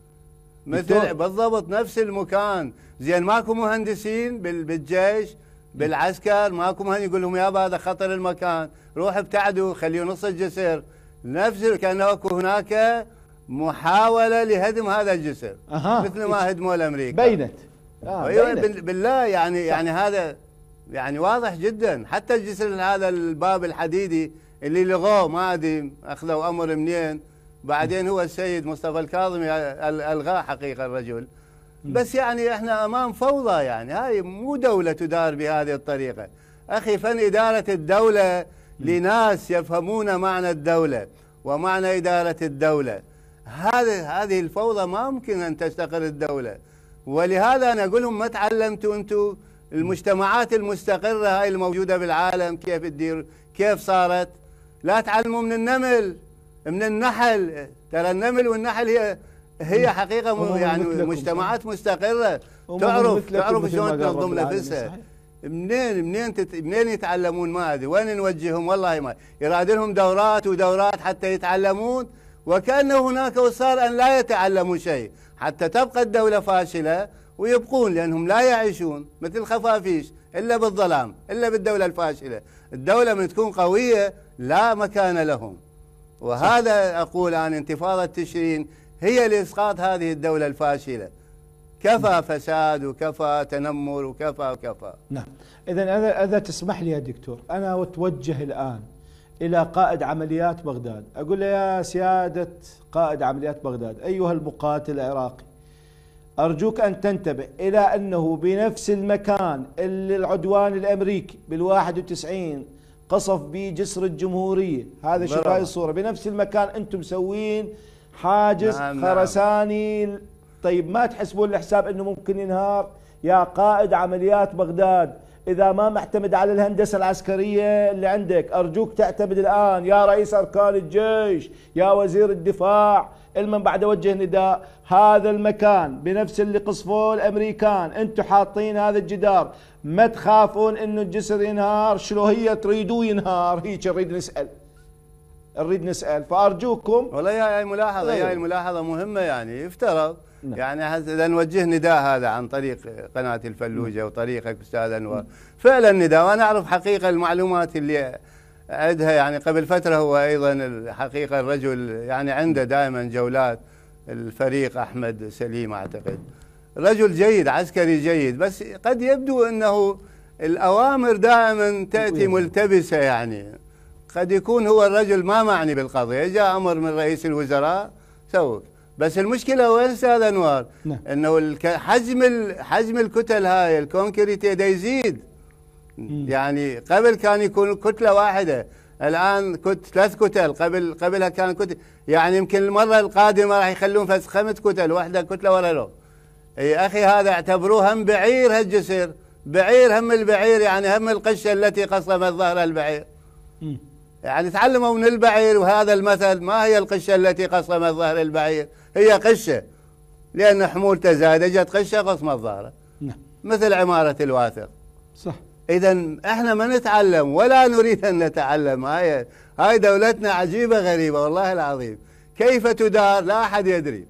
مثل بالضبط نفس المكان. زين ماكو مهندسين بالجيش بالعسكر، ماكو مهندس يقول لهم يابا هذا خطر المكان، روح ابتعدوا خليه نص الجسر. نفس كانه اكو هناك محاوله لهدم هذا الجسر. أه. مثل ما هدموا الامريكا. بينت. آه بينت. بالله يعني صح. يعني هذا يعني واضح جدا. حتى الجسر هذا الباب الحديدي اللي لغوه ما ادري اخذوا امر منين، بعدين هو السيد مصطفى الكاظمي الغاه حقيقه الرجل. بس يعني احنا امام فوضى، يعني هاي مو دوله تدار بهذه الطريقه. اخي فن اداره الدوله لناس يفهمون معنى الدوله ومعنى اداره الدوله. هذه هذه الفوضى ما ممكن ان تستقر الدوله. ولهذا انا اقول لهم ما تعلمتوا انتم المجتمعات المستقره هاي الموجوده بالعالم كيف تدير، كيف صارت؟ لا تعلموا من النمل من النحل، ترى النمل والنحل هي هي حقيقه يعني مجتمعات مستقره تعرف تعرف شلون تنظم نفسها. منين منين تت... منين يتعلمون؟ ما ادري وين نوجههم، والله ما يراد لهم دورات ودورات حتى يتعلمون، وكانه هناك وصار ان لا يتعلموا شيء حتى تبقى الدوله فاشله ويبقون، لانهم لا يعيشون مثل خفافيش الا بالظلام الا بالدوله الفاشله. الدوله من تكون قويه لا مكان لهم. وهذا اقول انا انتفاضه تشرين هي لاسقاط هذه الدوله الفاشله. كفى فساد وكفى تنمر وكفى وكفى. نعم. اذا اذا اذا تسمح لي يا دكتور، انا اتوجه الان الى قائد عمليات بغداد، اقول له يا سياده قائد عمليات بغداد، ايها المقاتل العراقي، ارجوك ان تنتبه الى انه بنفس المكان اللي العدوان الامريكي بالواحد وتسعين قصف به جسر الجمهوريه، هذا شوف هاي الصوره، بنفس المكان انتم مسوين حاجز نعم خرساني. نعم. طيب ما تحسبون الحساب انه ممكن ينهار؟ يا قائد عمليات بغداد، اذا ما معتمد على الهندسه العسكريه اللي عندك، ارجوك تعتمد الان يا رئيس اركان الجيش، يا وزير الدفاع. المن بعد اوجه نداء، هذا المكان بنفس اللي قصفوه الامريكان، انتم حاطين هذا الجدار، ما تخافون انه الجسر ينهار. شلو هي تريدوا ينهار؟ هيك نريد نسال نريد نسال فارجوكم. والله يا هاي ملاحظه يا هاي الملاحظه مهمه، يعني يفترض نعم. يعني اذا نوجه نداء هذا عن طريق قناه الفلوجه وطريقك استاذ انور، فعلا نداء. وانا اعرف حقيقه المعلومات اللي عندها يعني قبل فترة هو أيضا الحقيقة الرجل يعني عنده دائما جولات الفريق أحمد سليم أعتقد رجل جيد عسكري جيد، بس قد يبدو أنه الأوامر دائما تأتي ملتبسة، يعني قد يكون هو الرجل ما معني بالقضية، جاء أمر من رئيس الوزراء سوق، بس المشكلة وين أستاذ أنوار؟ نعم. أنه حجم حجم الكتل هاي الكونكريت دا يزيد. مم. يعني قبل كان يكون كتلة واحدة، الآن كت ثلاث كتل، قبل قبلها كان كتل، يعني يمكن المرة القادمة راح يخلون بس خمس كتل، واحدة كتلة ورا له. يا أخي هذا اعتبروه هم بعير هالجسر، بعير هم البعير، يعني هم القشة التي قصمت ظهر البعير. مم. يعني تعلموا من البعير، وهذا المثل ما هي القشة التي قصمت ظهر البعير، هي قشة، لأن حمولته زادت جت قشة قصمت ظهره. نعم. مثل عمارة الواثق. صح. إذا احنا ما نتعلم ولا نريد أن نتعلم، هاي هاي دولتنا عجيبة غريبة والله العظيم، كيف تدار لا أحد يدري.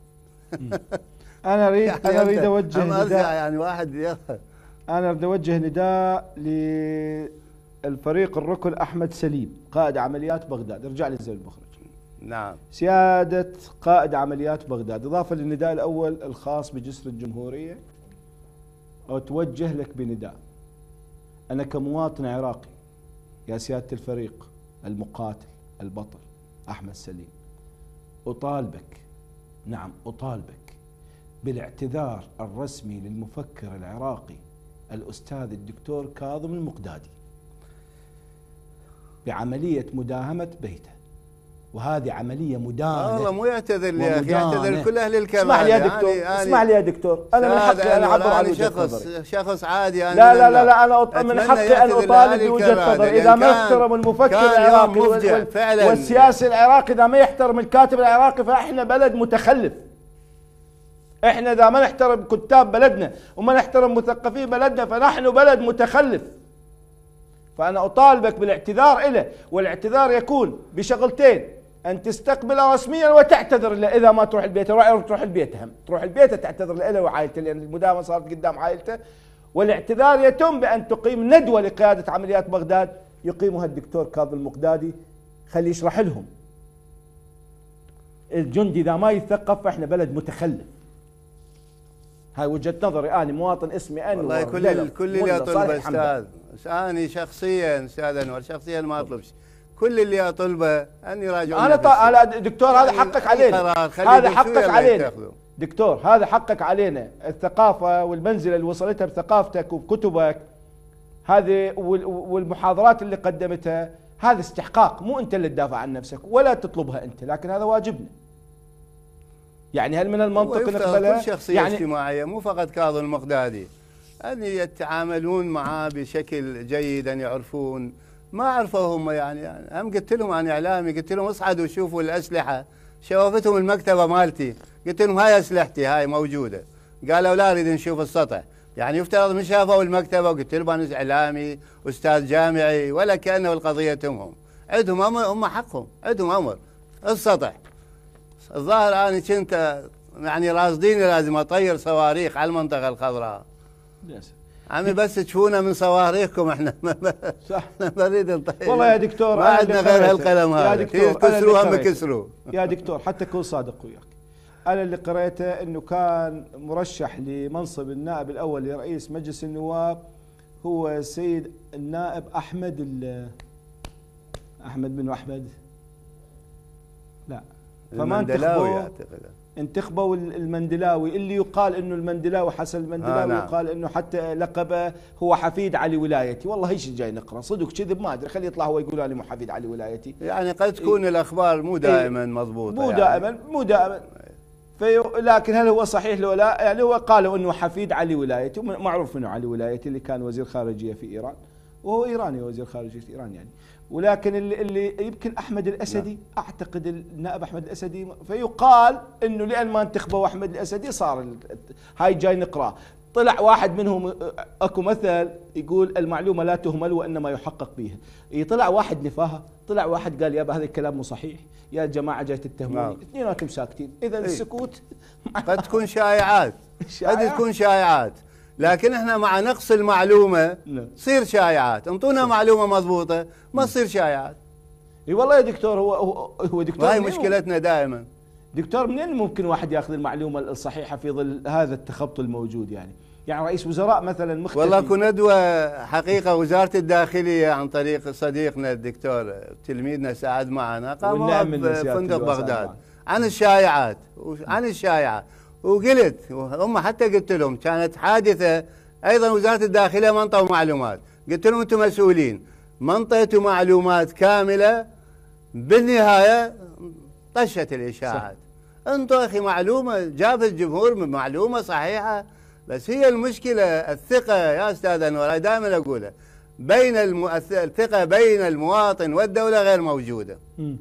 أنا أريد أنا أريد أوجه نداء، يعني واحد يلا. أنا أريد أوجه نداء للفريق الركن أحمد سليم قائد عمليات بغداد، ارجع لي زي المخرج. نعم. سيادة قائد عمليات بغداد، إضافة للنداء الأول الخاص بجسر الجمهورية، أتوجه لك بنداء. أنا كمواطن عراقي يا سيادة الفريق المقاتل البطل أحمد سليم أطالبك، نعم أطالبك بالاعتذار الرسمي للمفكر العراقي الأستاذ الدكتور كاظم المقدادي بعملية مداهمة بيته، وهذه عملية مدانة. والله مو يعتذر لي يا أخي، يعتذر كل أهل الكمال. اسمح لي يا دكتور، اسمح لي يا دكتور، أنا من حقي أنا أعبر عن وجهة نظري. شخص عادي أنا. لا لا لا, لا أنا من حقي أن أطالب بوجهة نظري. إذا ما يحترم المفكر العراقي والسياسي العراقي، إذا ما يحترم الكاتب العراقي، فإحنا بلد متخلف. إحنا إذا ما نحترم كتاب بلدنا وما نحترم مثقفي بلدنا فنحن بلد متخلف. فأنا أطالبك بالاعتذار إله، والاعتذار يكون بشغلتين: أن تستقبله رسميا وتعتذر له إذا ما تروح البيت، تروح البيت هم تروح البيت تعتذر له وعائلته، لأن المداهمة صارت قدام عائلته. والاعتذار يتم بأن تقيم ندوة لقيادة عمليات بغداد يقيمها الدكتور كاظم المقدادي، خلي يشرح لهم الجندي إذا ما يثقف فإحنا بلد متخلف. هاي وجهة نظري، أنا مواطن اسمي أنور. والله كل كل اللي أطلبه أستاذ، أنا شخصيا أستاذ أنور شخصيا ما أطلب شيء، كل اللي أطلبه أن يراجعون. أنا طا... دكتور هذا حقك علينا، هذا حقك علينا دكتور، هذا حقك علينا. الثقافة والمنزلة اللي وصلتها بثقافتك وبكتبك هذه والمحاضرات اللي قدمتها، هذا استحقاق، مو أنت اللي تدافع عن نفسك ولا تطلبها أنت، لكن هذا واجبنا. يعني هل من المنطق نقبلها؟ كل شخصية يعني اجتماعية مو فقط كاظم المقدادي أن يتعاملون معاه بشكل جيد، أن يعرفون. ما عرفوا هم يعني, يعني هم قلت لهم أنا إعلامي، قلت لهم اصعدوا شوفوا الأسلحة، شوفتهم المكتبة مالتي، قلت لهم هاي أسلحتي هاي موجودة، قالوا لا نريد نشوف السطح. يعني يفترض من شافوا المكتبة وقلت لهم أنا إعلامي أستاذ جامعي، ولا كأنه القضية تهمهم، عندهم أمر، هم حقهم، عندهم أمر السطح. الظاهر أنا كنت يعني راصديني لازم أطير صواريخ على المنطقة الخضراء. عمي بس تشوفونا من صواريخكم احنا صح ما نريد نطير. والله يا دكتور ما عندنا غير هالقلم هذا، يا دكتور كسروا هم كسروا. يا دكتور حتى اكون صادق وياك، انا اللي قريته انه كان مرشح لمنصب النائب الاول لرئيس مجلس النواب هو السيد النائب احمد احمد منو احمد؟ لا فما انتخبوا انتخبوا المندلاوي، اللي يقال انه المندلاوي حسن المندلاوي آه نعم. يقال انه حتى لقبه هو حفيد علي ولايتي. والله ايش جاي نقرا صدق كذب ما ادري، خليه يطلع هو يقول انا مو حفيد علي ولايتي. يعني قد تكون إيه الاخبار مو دائما إيه مضبوطه، مو دائما يعني. مو دائما في، لكن هل هو صحيح لو لا؟ يعني هو قالوا انه حفيد علي ولايتي، معروف انه علي ولايتي اللي كان وزير خارجيه في ايران، وهو ايراني وزير خارجيه في ايران يعني. ولكن اللي, اللي يمكن احمد الاسدي لا. اعتقد النائب احمد الاسدي، فيقال انه لان ما انتخبوا احمد الاسدي صار هاي جاي نقراه. طلع واحد منهم، اكو مثل يقول المعلومه لا تهمل وانما يحقق بها. طلع واحد نفاها، طلع واحد قال يابا هذا الكلام مو صحيح، يا جماعه جاي تتهموني، اثنيناتهم ساكتين. اذا السكوت قد تكون شائعات، قد تكون شائعات، لكن احنا مع نقص المعلومه تصير شائعات. انطونا معلومه مضبوطه ما تصير شائعات. اي والله يا دكتور، هو هو, هو دكتور، هاي مشكلتنا دائما. دكتور منين ممكن واحد ياخذ المعلومه الصحيحه في ظل هذا التخبط الموجود؟ يعني يعني رئيس وزراء مثلا مختفي. والله اكو ندوه حقيقه وزاره الداخليه عن طريق صديقنا الدكتور تلميذنا سعد معنا قاموا بفندق بغداد عن الشائعات عن الشائعات وقلت هم حتى قلت لهم كانت حادثه ايضا وزاره الداخليه ما انطوا معلومات. قلت لهم انتم مسؤولين ما انطيتوا معلومات كامله، بالنهايه طشت الاشاعات. انتم اخي معلومه جاب الجمهور من معلومه صحيحه، بس هي المشكله الثقه يا استاذ انور، دائما اقولها بين الم... الثقه بين المواطن والدوله غير موجوده. امم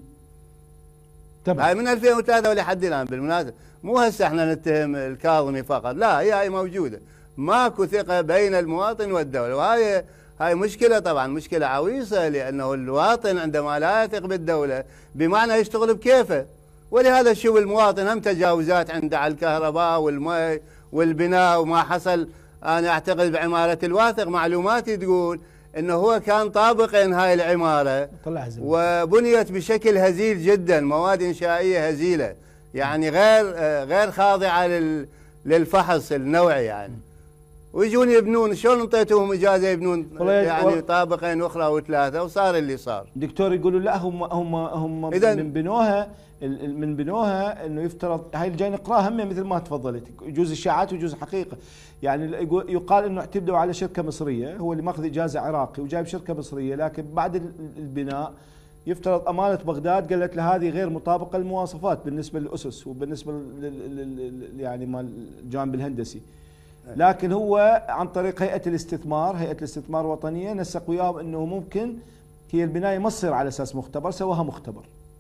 طبعا هاي من ألفين وثلاثة ولحد الان بالمناسبه، مو هسه احنا نتهم الكاظمي فقط، لا هي هاي موجوده، ماكو ثقه بين المواطن والدوله، وهاي هاي مشكله طبعا مشكله عويصه، لانه المواطن عندما لا يثق بالدوله بمعنى يشتغل بكيفه. ولهذا شوف المواطن هم تجاوزات عنده على الكهرباء والماء والبناء وما حصل. انا اعتقد بعماره الواثق معلوماتي تقول انه هو كان طابقين هاي العماره وبنيت بشكل هزيل جدا، مواد انشائيه هزيله يعني غير غير خاضعه للفحص النوعي يعني. ويجون يبنون، شلون انطيتوهم اجازه يبنون يعني طابقين اخرى وثلاثه وصار اللي صار. دكتور يقولوا لا هم هم هم من بنوها من بنوها انه يفترض هاي اللي جاي نقراها هم مثل ما تفضلت، يجوز اشاعات ويجوز حقيقه. يعني يقال انه اعتمدوا على شركه مصريه، هو اللي ماخذ اجازه عراقي وجايب شركه مصريه، لكن بعد البناء يفترض امانه بغداد قالت له هذه غير مطابقه للمواصفات بالنسبه للاسس وبالنسبه لل يعني مال الجانب الهندسي. لكن هو عن طريق هيئه الاستثمار، هيئه الاستثمار الوطنيه نسق وياهم انه ممكن هي البنايه ما تصير على اساس مختبر، سواها مختبر.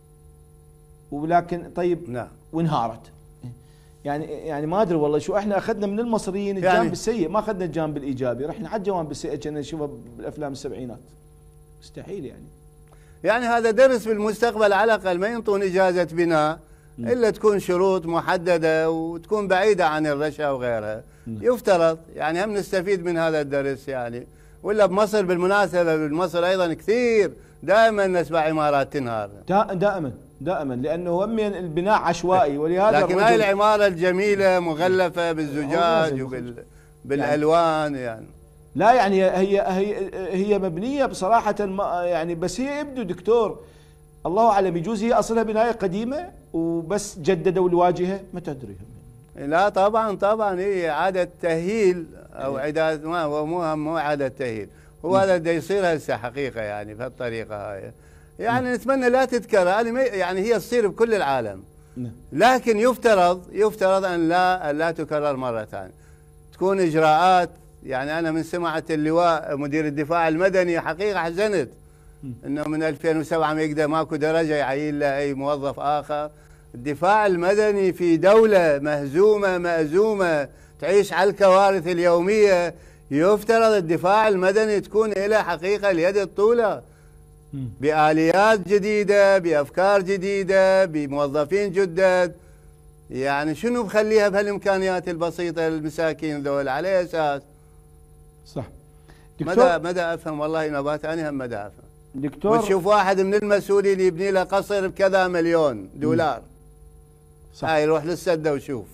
ولكن طيب نعم وانهارت. يعني يعني ما ادري والله شو، احنا اخذنا من المصريين الجانب يعني السيء، ما اخذنا الجانب الايجابي، رحنا على الجوانب السيئه كنا نشوفها بالافلام السبعينات. مستحيل يعني. يعني هذا درس بالمستقبل على الاقل ما ينطون اجازه بناء م. الا تكون شروط محدده وتكون بعيده عن الرشا وغيرها. م. يفترض يعني هم نستفيد من هذا الدرس يعني. ولا بمصر بالمناسبه بمصر ايضا كثير دائما نسمع عمارات تنهار. دائما دائما لانه هم البناء عشوائي، ولهذا لكن هاي العماره الجميله مغلفه بالزجاج وبالالوان يعني. لا يعني هي هي هي مبنيه بصراحه يعني، بس هي يبدو دكتور الله اعلم يجوز هي اصلها بنايه قديمه وبس جددوا الواجهه، ما تدري. لا طبعا طبعا هي اعاده تاهيل او اعاده ما هو مو مو اعاده تاهيل، هو هذا بده يصير هسه حقيقه يعني بهالطريقه هاي. يعني م. نتمنى لا تذكر يعني هي تصير بكل العالم. م. لكن يفترض يفترض ان لا لا تكرر مره ثانيه. تكون اجراءات يعني. انا من سمعت اللواء مدير الدفاع المدني حقيقه حزنت انه من ألفين وسبعة ما يقدر ماكو درجه يعين له اي موظف اخر. الدفاع المدني في دوله مهزومه مأزومه تعيش على الكوارث اليوميه، يفترض الدفاع المدني تكون له حقيقه اليد الطولة بآليات جديده بافكار جديده بموظفين جدد. يعني شنو بخليها بهالامكانيات البسيطه المساكين ذول على اساس؟ صح مدى مدى افهم والله نبات انا هم مدى افهم دكتور. وتشوف واحد من المسؤولين يبني له قصر بكذا مليون دولار. صح. هاي يروح للسده وشوف.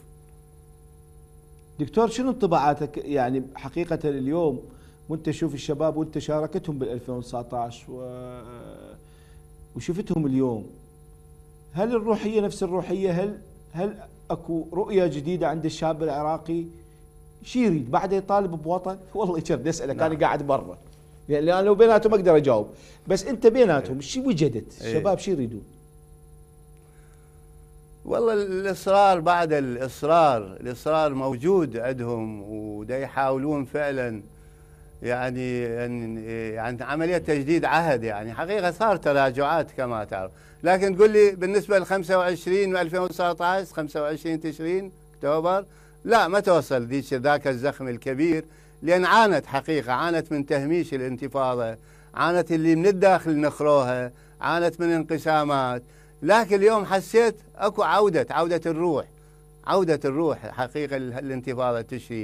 دكتور شنو انطباعاتك يعني حقيقه اليوم وانت تشوف الشباب وانت شاركتهم بال ألفين وتسعة عشر و... وشفتهم اليوم، هل الروحيه نفس الروحيه؟ هل هل اكو رؤيه جديده عند الشاب العراقي؟ شو يريد بعده يطالب بوطن؟ والله يشرد اسالك. نعم. انا قاعد برا يعني لان لو بيناتهم اقدر اجاوب، بس انت بيناتهم شو وجدت؟ الشباب شو يريدون؟ والله الاصرار بعد الاصرار الاصرار موجود عندهم ودا يحاولون فعلا يعني يعني عمليه تجديد عهد. يعني حقيقه صار تراجعات كما تعرف، لكن تقول لي بالنسبه ل خمسة وعشرين ألفين وتسعة عشر خمسة وعشرين تشرين اكتوبر لا ما توصل ذيك ذاك الزخم الكبير، لان عانت حقيقه عانت من تهميش الانتفاضه، عانت اللي من الداخل نخروها، عانت من انقسامات. لكن اليوم حسيت اكو عوده عوده الروح عوده الروح حقيقه الانتفاضه تشرين.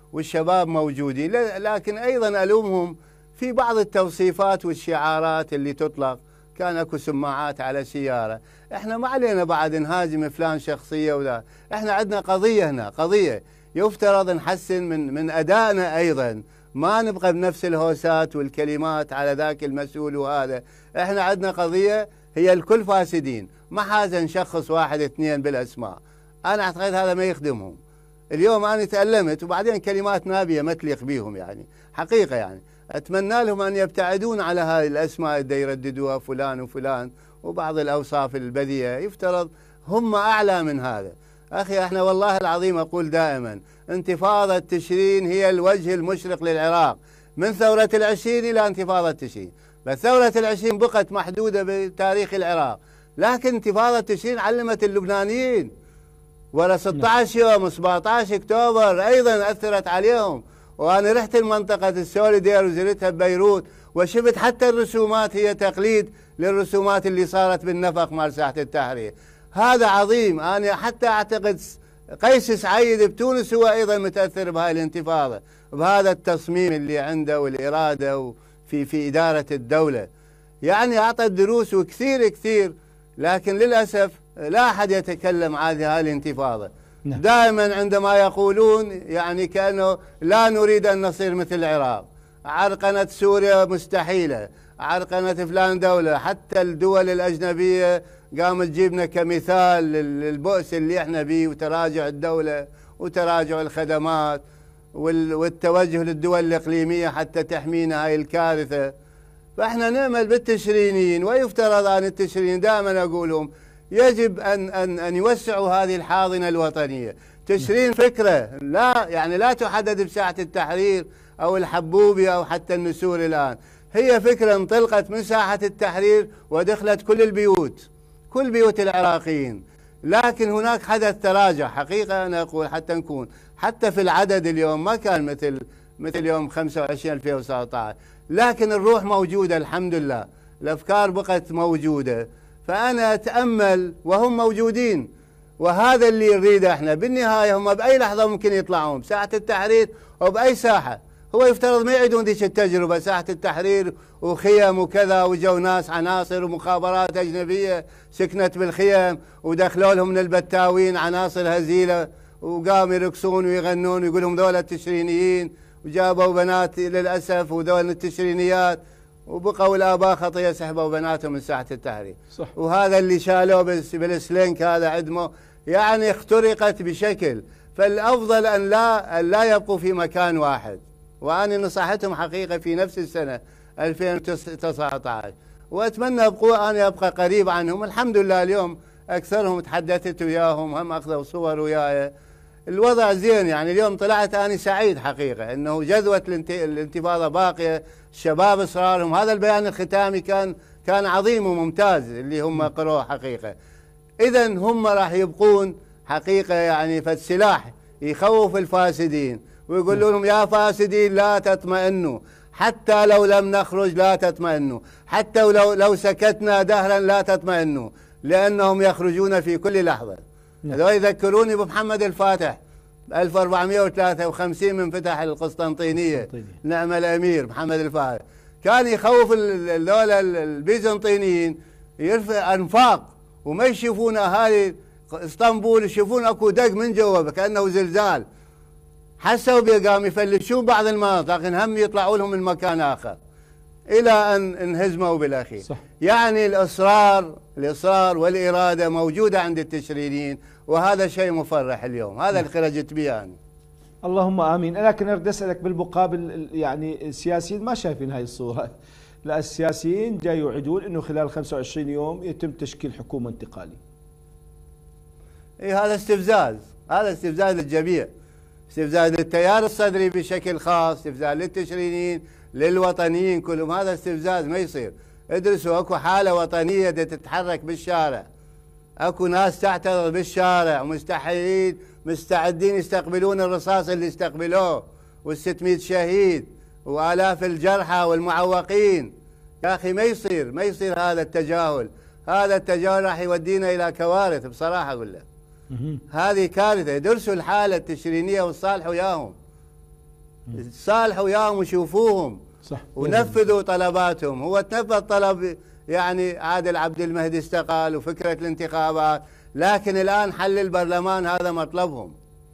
والشباب موجودين، لكن أيضا ألومهم في بعض التوصيفات والشعارات اللي تطلق. كان اكو سماعات على سيارة. احنا ما علينا بعد نهاجم فلان شخصية ولا، احنا عندنا قضية هنا، قضية يفترض نحسن من من أدائنا أيضا، ما نبقى بنفس الهوسات والكلمات على ذاك المسؤول وهذا. احنا عندنا قضية هي الكل فاسدين، ما حاجة نشخص واحد اثنين بالأسماء. أنا أعتقد هذا ما يخدمهم. اليوم أنا تألمت وبعدين كلمات نابية ما تليق بيهم، يعني حقيقة يعني أتمنى لهم أن يبتعدون على هذه الأسماء اللي يرددوها فلان وفلان وبعض الأوصاف البذيئة. يفترض هم أعلى من هذا. أخي احنا والله العظيم أقول دائما انتفاضة تشرين هي الوجه المشرق للعراق، من ثورة العشرين إلى انتفاضة تشرين. بس ثورة العشرين بقت محدودة بتاريخ العراق، لكن انتفاضة تشرين علمت اللبنانيين، ورا ستة عشر يوم سبعة عشر أكتوبر أيضا أثرت عليهم. وأنا رحت المنطقة السوليدير وزرتها ببيروت وشفت حتى الرسومات هي تقليد للرسومات اللي صارت بالنفق مال ساحة التحرير. هذا عظيم. أنا حتى أعتقد قيس سعيد بتونس هو أيضا متأثر بهاي الانتفاضة، بهذا التصميم اللي عنده والإرادة وفي في إدارة الدولة. يعني أعطت دروس وكثير كثير، لكن للأسف لا أحد يتكلم عن هذه الانتفاضة. دائما عندما يقولون يعني كأنه لا نريد أن نصير مثل العراق، عرقنة سوريا مستحيلة، عرقنة فلان دولة، حتى الدول الأجنبية قامت تجيبنا كمثال للبؤس اللي احنا بيه وتراجع الدولة وتراجع الخدمات والتوجه للدول الإقليمية حتى تحمينا هاي الكارثة. فاحنا نأمل بالتشرينيين، ويفترض أن التشرينيين دائما أقولهم يجب أن أن أن يوسعوا هذه الحاضنة الوطنية. تشرين فكرة لا يعني لا تحدد بساحة التحرير أو الحبوبي أو حتى النسور الآن، هي فكرة انطلقت من ساحة التحرير ودخلت كل البيوت، كل بيوت العراقيين. لكن هناك حدث تراجع حقيقة. أنا أقول حتى نكون حتى في العدد اليوم ما كان مثل مثل يوم خمسة وعشرين ألفين وتسعة عشر، لكن الروح موجودة الحمد لله، الأفكار بقت موجودة. فأنا أتأمل وهم موجودين، وهذا اللي نريده احنا. بالنهاية هم بأي لحظة ممكن يطلعون بساحة التحرير أو بأي ساحة. هو يفترض ما يعيدون ذيك التجربة، ساحة التحرير وخيم وكذا، وجو ناس عناصر ومخابرات أجنبية سكنت بالخيم ودخلوا لهم من البتاوين عناصر هزيلة وقاموا يرقصون ويغنون ويقول لهم ذولا التشرينيين، وجابوا بنات للأسف وذول التشرينيات، وبقوا الآباء خطية سحبوا بناتهم من ساحة التحرير. صح. وهذا اللي شالوه بالسلينك هذا عدمه، يعني اخترقت بشكل. فالأفضل أن لا أن لا يبقوا في مكان واحد. وأنا نصحتهم حقيقة في نفس السنة ألفين وتسعة عشر، وأتمنى أبقوا أنا أبقى قريب عنهم. الحمد لله اليوم أكثرهم تحدثت وياهم، هم أخذوا صور وياي، الوضع زين. يعني اليوم طلعت أنا سعيد حقيقة أنه جذوة الانتفاضة باقية، الشباب إصرارهم. هذا البيان الختامي كان كان عظيم وممتاز اللي هم قروه حقيقة. إذا هم راح يبقون حقيقة يعني فالسلاح يخوف الفاسدين ويقول لهم يا فاسدين لا تطمئنوا، حتى لو لم نخرج لا تطمئنوا، حتى لو لو سكتنا دهرا لا تطمئنوا، لأنهم يخرجون في كل لحظة. هذول يذكروني بمحمد الفاتح ألف وأربعمئة وثلاثة وخمسين من فتح القسطنطينية، نعم الأمير محمد الفاتح كان يخوف ذولا البيزنطيين، يرفع أنفاق وما يشوفون أهالي اسطنبول، يشوفون أكو دق من جوا كأنه زلزال. حسوا بقام يفلشون بعض المناطق، لكن هم يطلعوا لهم من مكان آخر إلى أن انهزموا بالأخير. صح. يعني الإصرار الإصرار والإرادة موجودة عند التشرينيين، وهذا شيء مفرح اليوم. هذا اللي خرجت به يعني. اللهم آمين. لكن أريد أسألك بالمقابل، يعني السياسيين ما شايفين هاي الصورة. لا، السياسيين جاي يوعدون أنه خلال خمسة وعشرين يوم يتم تشكيل حكومة انتقالي. إيه هذا استفزاز، هذا استفزاز للجميع، استفزاز للتيار الصدري بشكل خاص، استفزاز للتشرينيين للوطنيين كلهم. هذا استفزاز ما يصير. ادرسوا اكو حالة وطنية تتحرك بالشارع، اكو ناس تعترض بالشارع ومستحيين مستعدين يستقبلون الرصاص اللي استقبلوه والستمئة شهيد والاف الجرحى والمعوقين. يا اخي ما يصير ما يصير هذا التجاهل. هذا التجاهل راح يودينا الى كوارث بصراحة اقول لك. هذه كارثة. درسوا الحالة التشرينية والصالح وياهم. صالحوا وياهم وشوفوهم صح. ونفذوا طلباتهم. هو تنفذ طلب يعني عادل عبد المهدي استقال وفكرة الانتخابات، لكن الآن حل البرلمان هذا مطلبهم،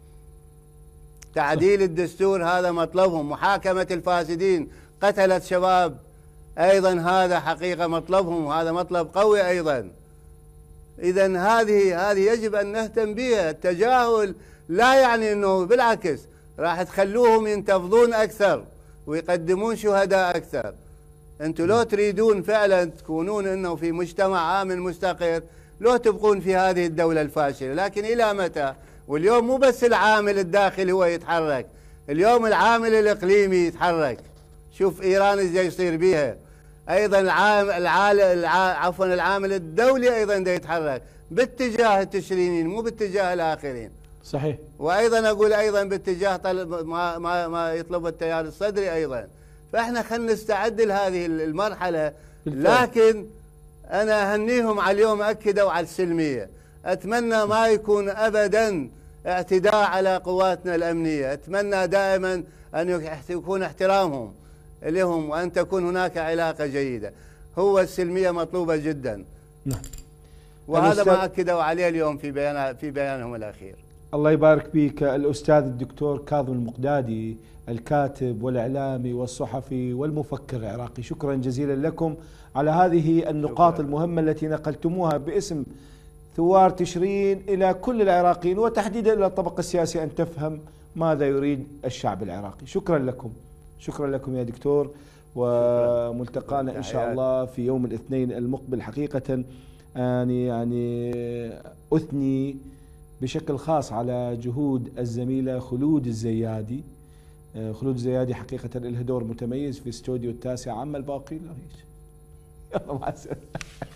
تعديل الدستور هذا مطلبهم، محاكمة الفاسدين قتلت شباب أيضا هذا حقيقة مطلبهم، وهذا مطلب قوي أيضا. إذا هذه هذه يجب أن نهتم بها. التجاهل لا يعني أنه بالعكس راح تخلوهم ينتفضون أكثر ويقدمون شهداء أكثر. أنتم لو تريدون فعلا تكونون أنه في مجتمع آمن مستقر لو تبقون في هذه الدولة الفاشلة، لكن إلى متى؟ واليوم مو بس العامل الداخلي هو يتحرك، اليوم العامل الإقليمي يتحرك. شوف إيران إيش يصير بيها. أيضا العامل العال عفوا العامل الدولي أيضا دا يتحرك باتجاه التشرينيين مو باتجاه الآخرين. صحيح. وأيضا أقول أيضا باتجاه طلب ما ما ما يطلبه التيار الصدري أيضا. فإحنا خلينا نستعد لهذه المرحلة. لكن أنا أهنيهم على اليوم أكدوا على السلمية. أتمنى ما يكون أبدا اعتداء على قواتنا الأمنية، أتمنى دائما أن يكون احترامهم لهم وأن تكون هناك علاقة جيدة. هو السلمية مطلوبة جدا. نعم. وهذا ما أكدوا عليه اليوم في بيان في بيانهم الأخير. الله يبارك بك الأستاذ الدكتور كاظم المقدادي، الكاتب والإعلامي والصحفي والمفكر العراقي، شكرا جزيلا لكم على هذه النقاط شكرا. المهمة التي نقلتموها باسم ثوار تشرين إلى كل العراقيين وتحديدا إلى الطبقة السياسية أن تفهم ماذا يريد الشعب العراقي. شكرا لكم، شكرا لكم يا دكتور، وملتقانا إن شاء الله في يوم الاثنين المقبل. حقيقة يعني يعني أثني بشكل خاص على جهود الزميلة خلود الزيادي. خلود الزيادي حقيقة له دور متميز في استوديو التاسع. عما الباقي لا يلا مع السلامة.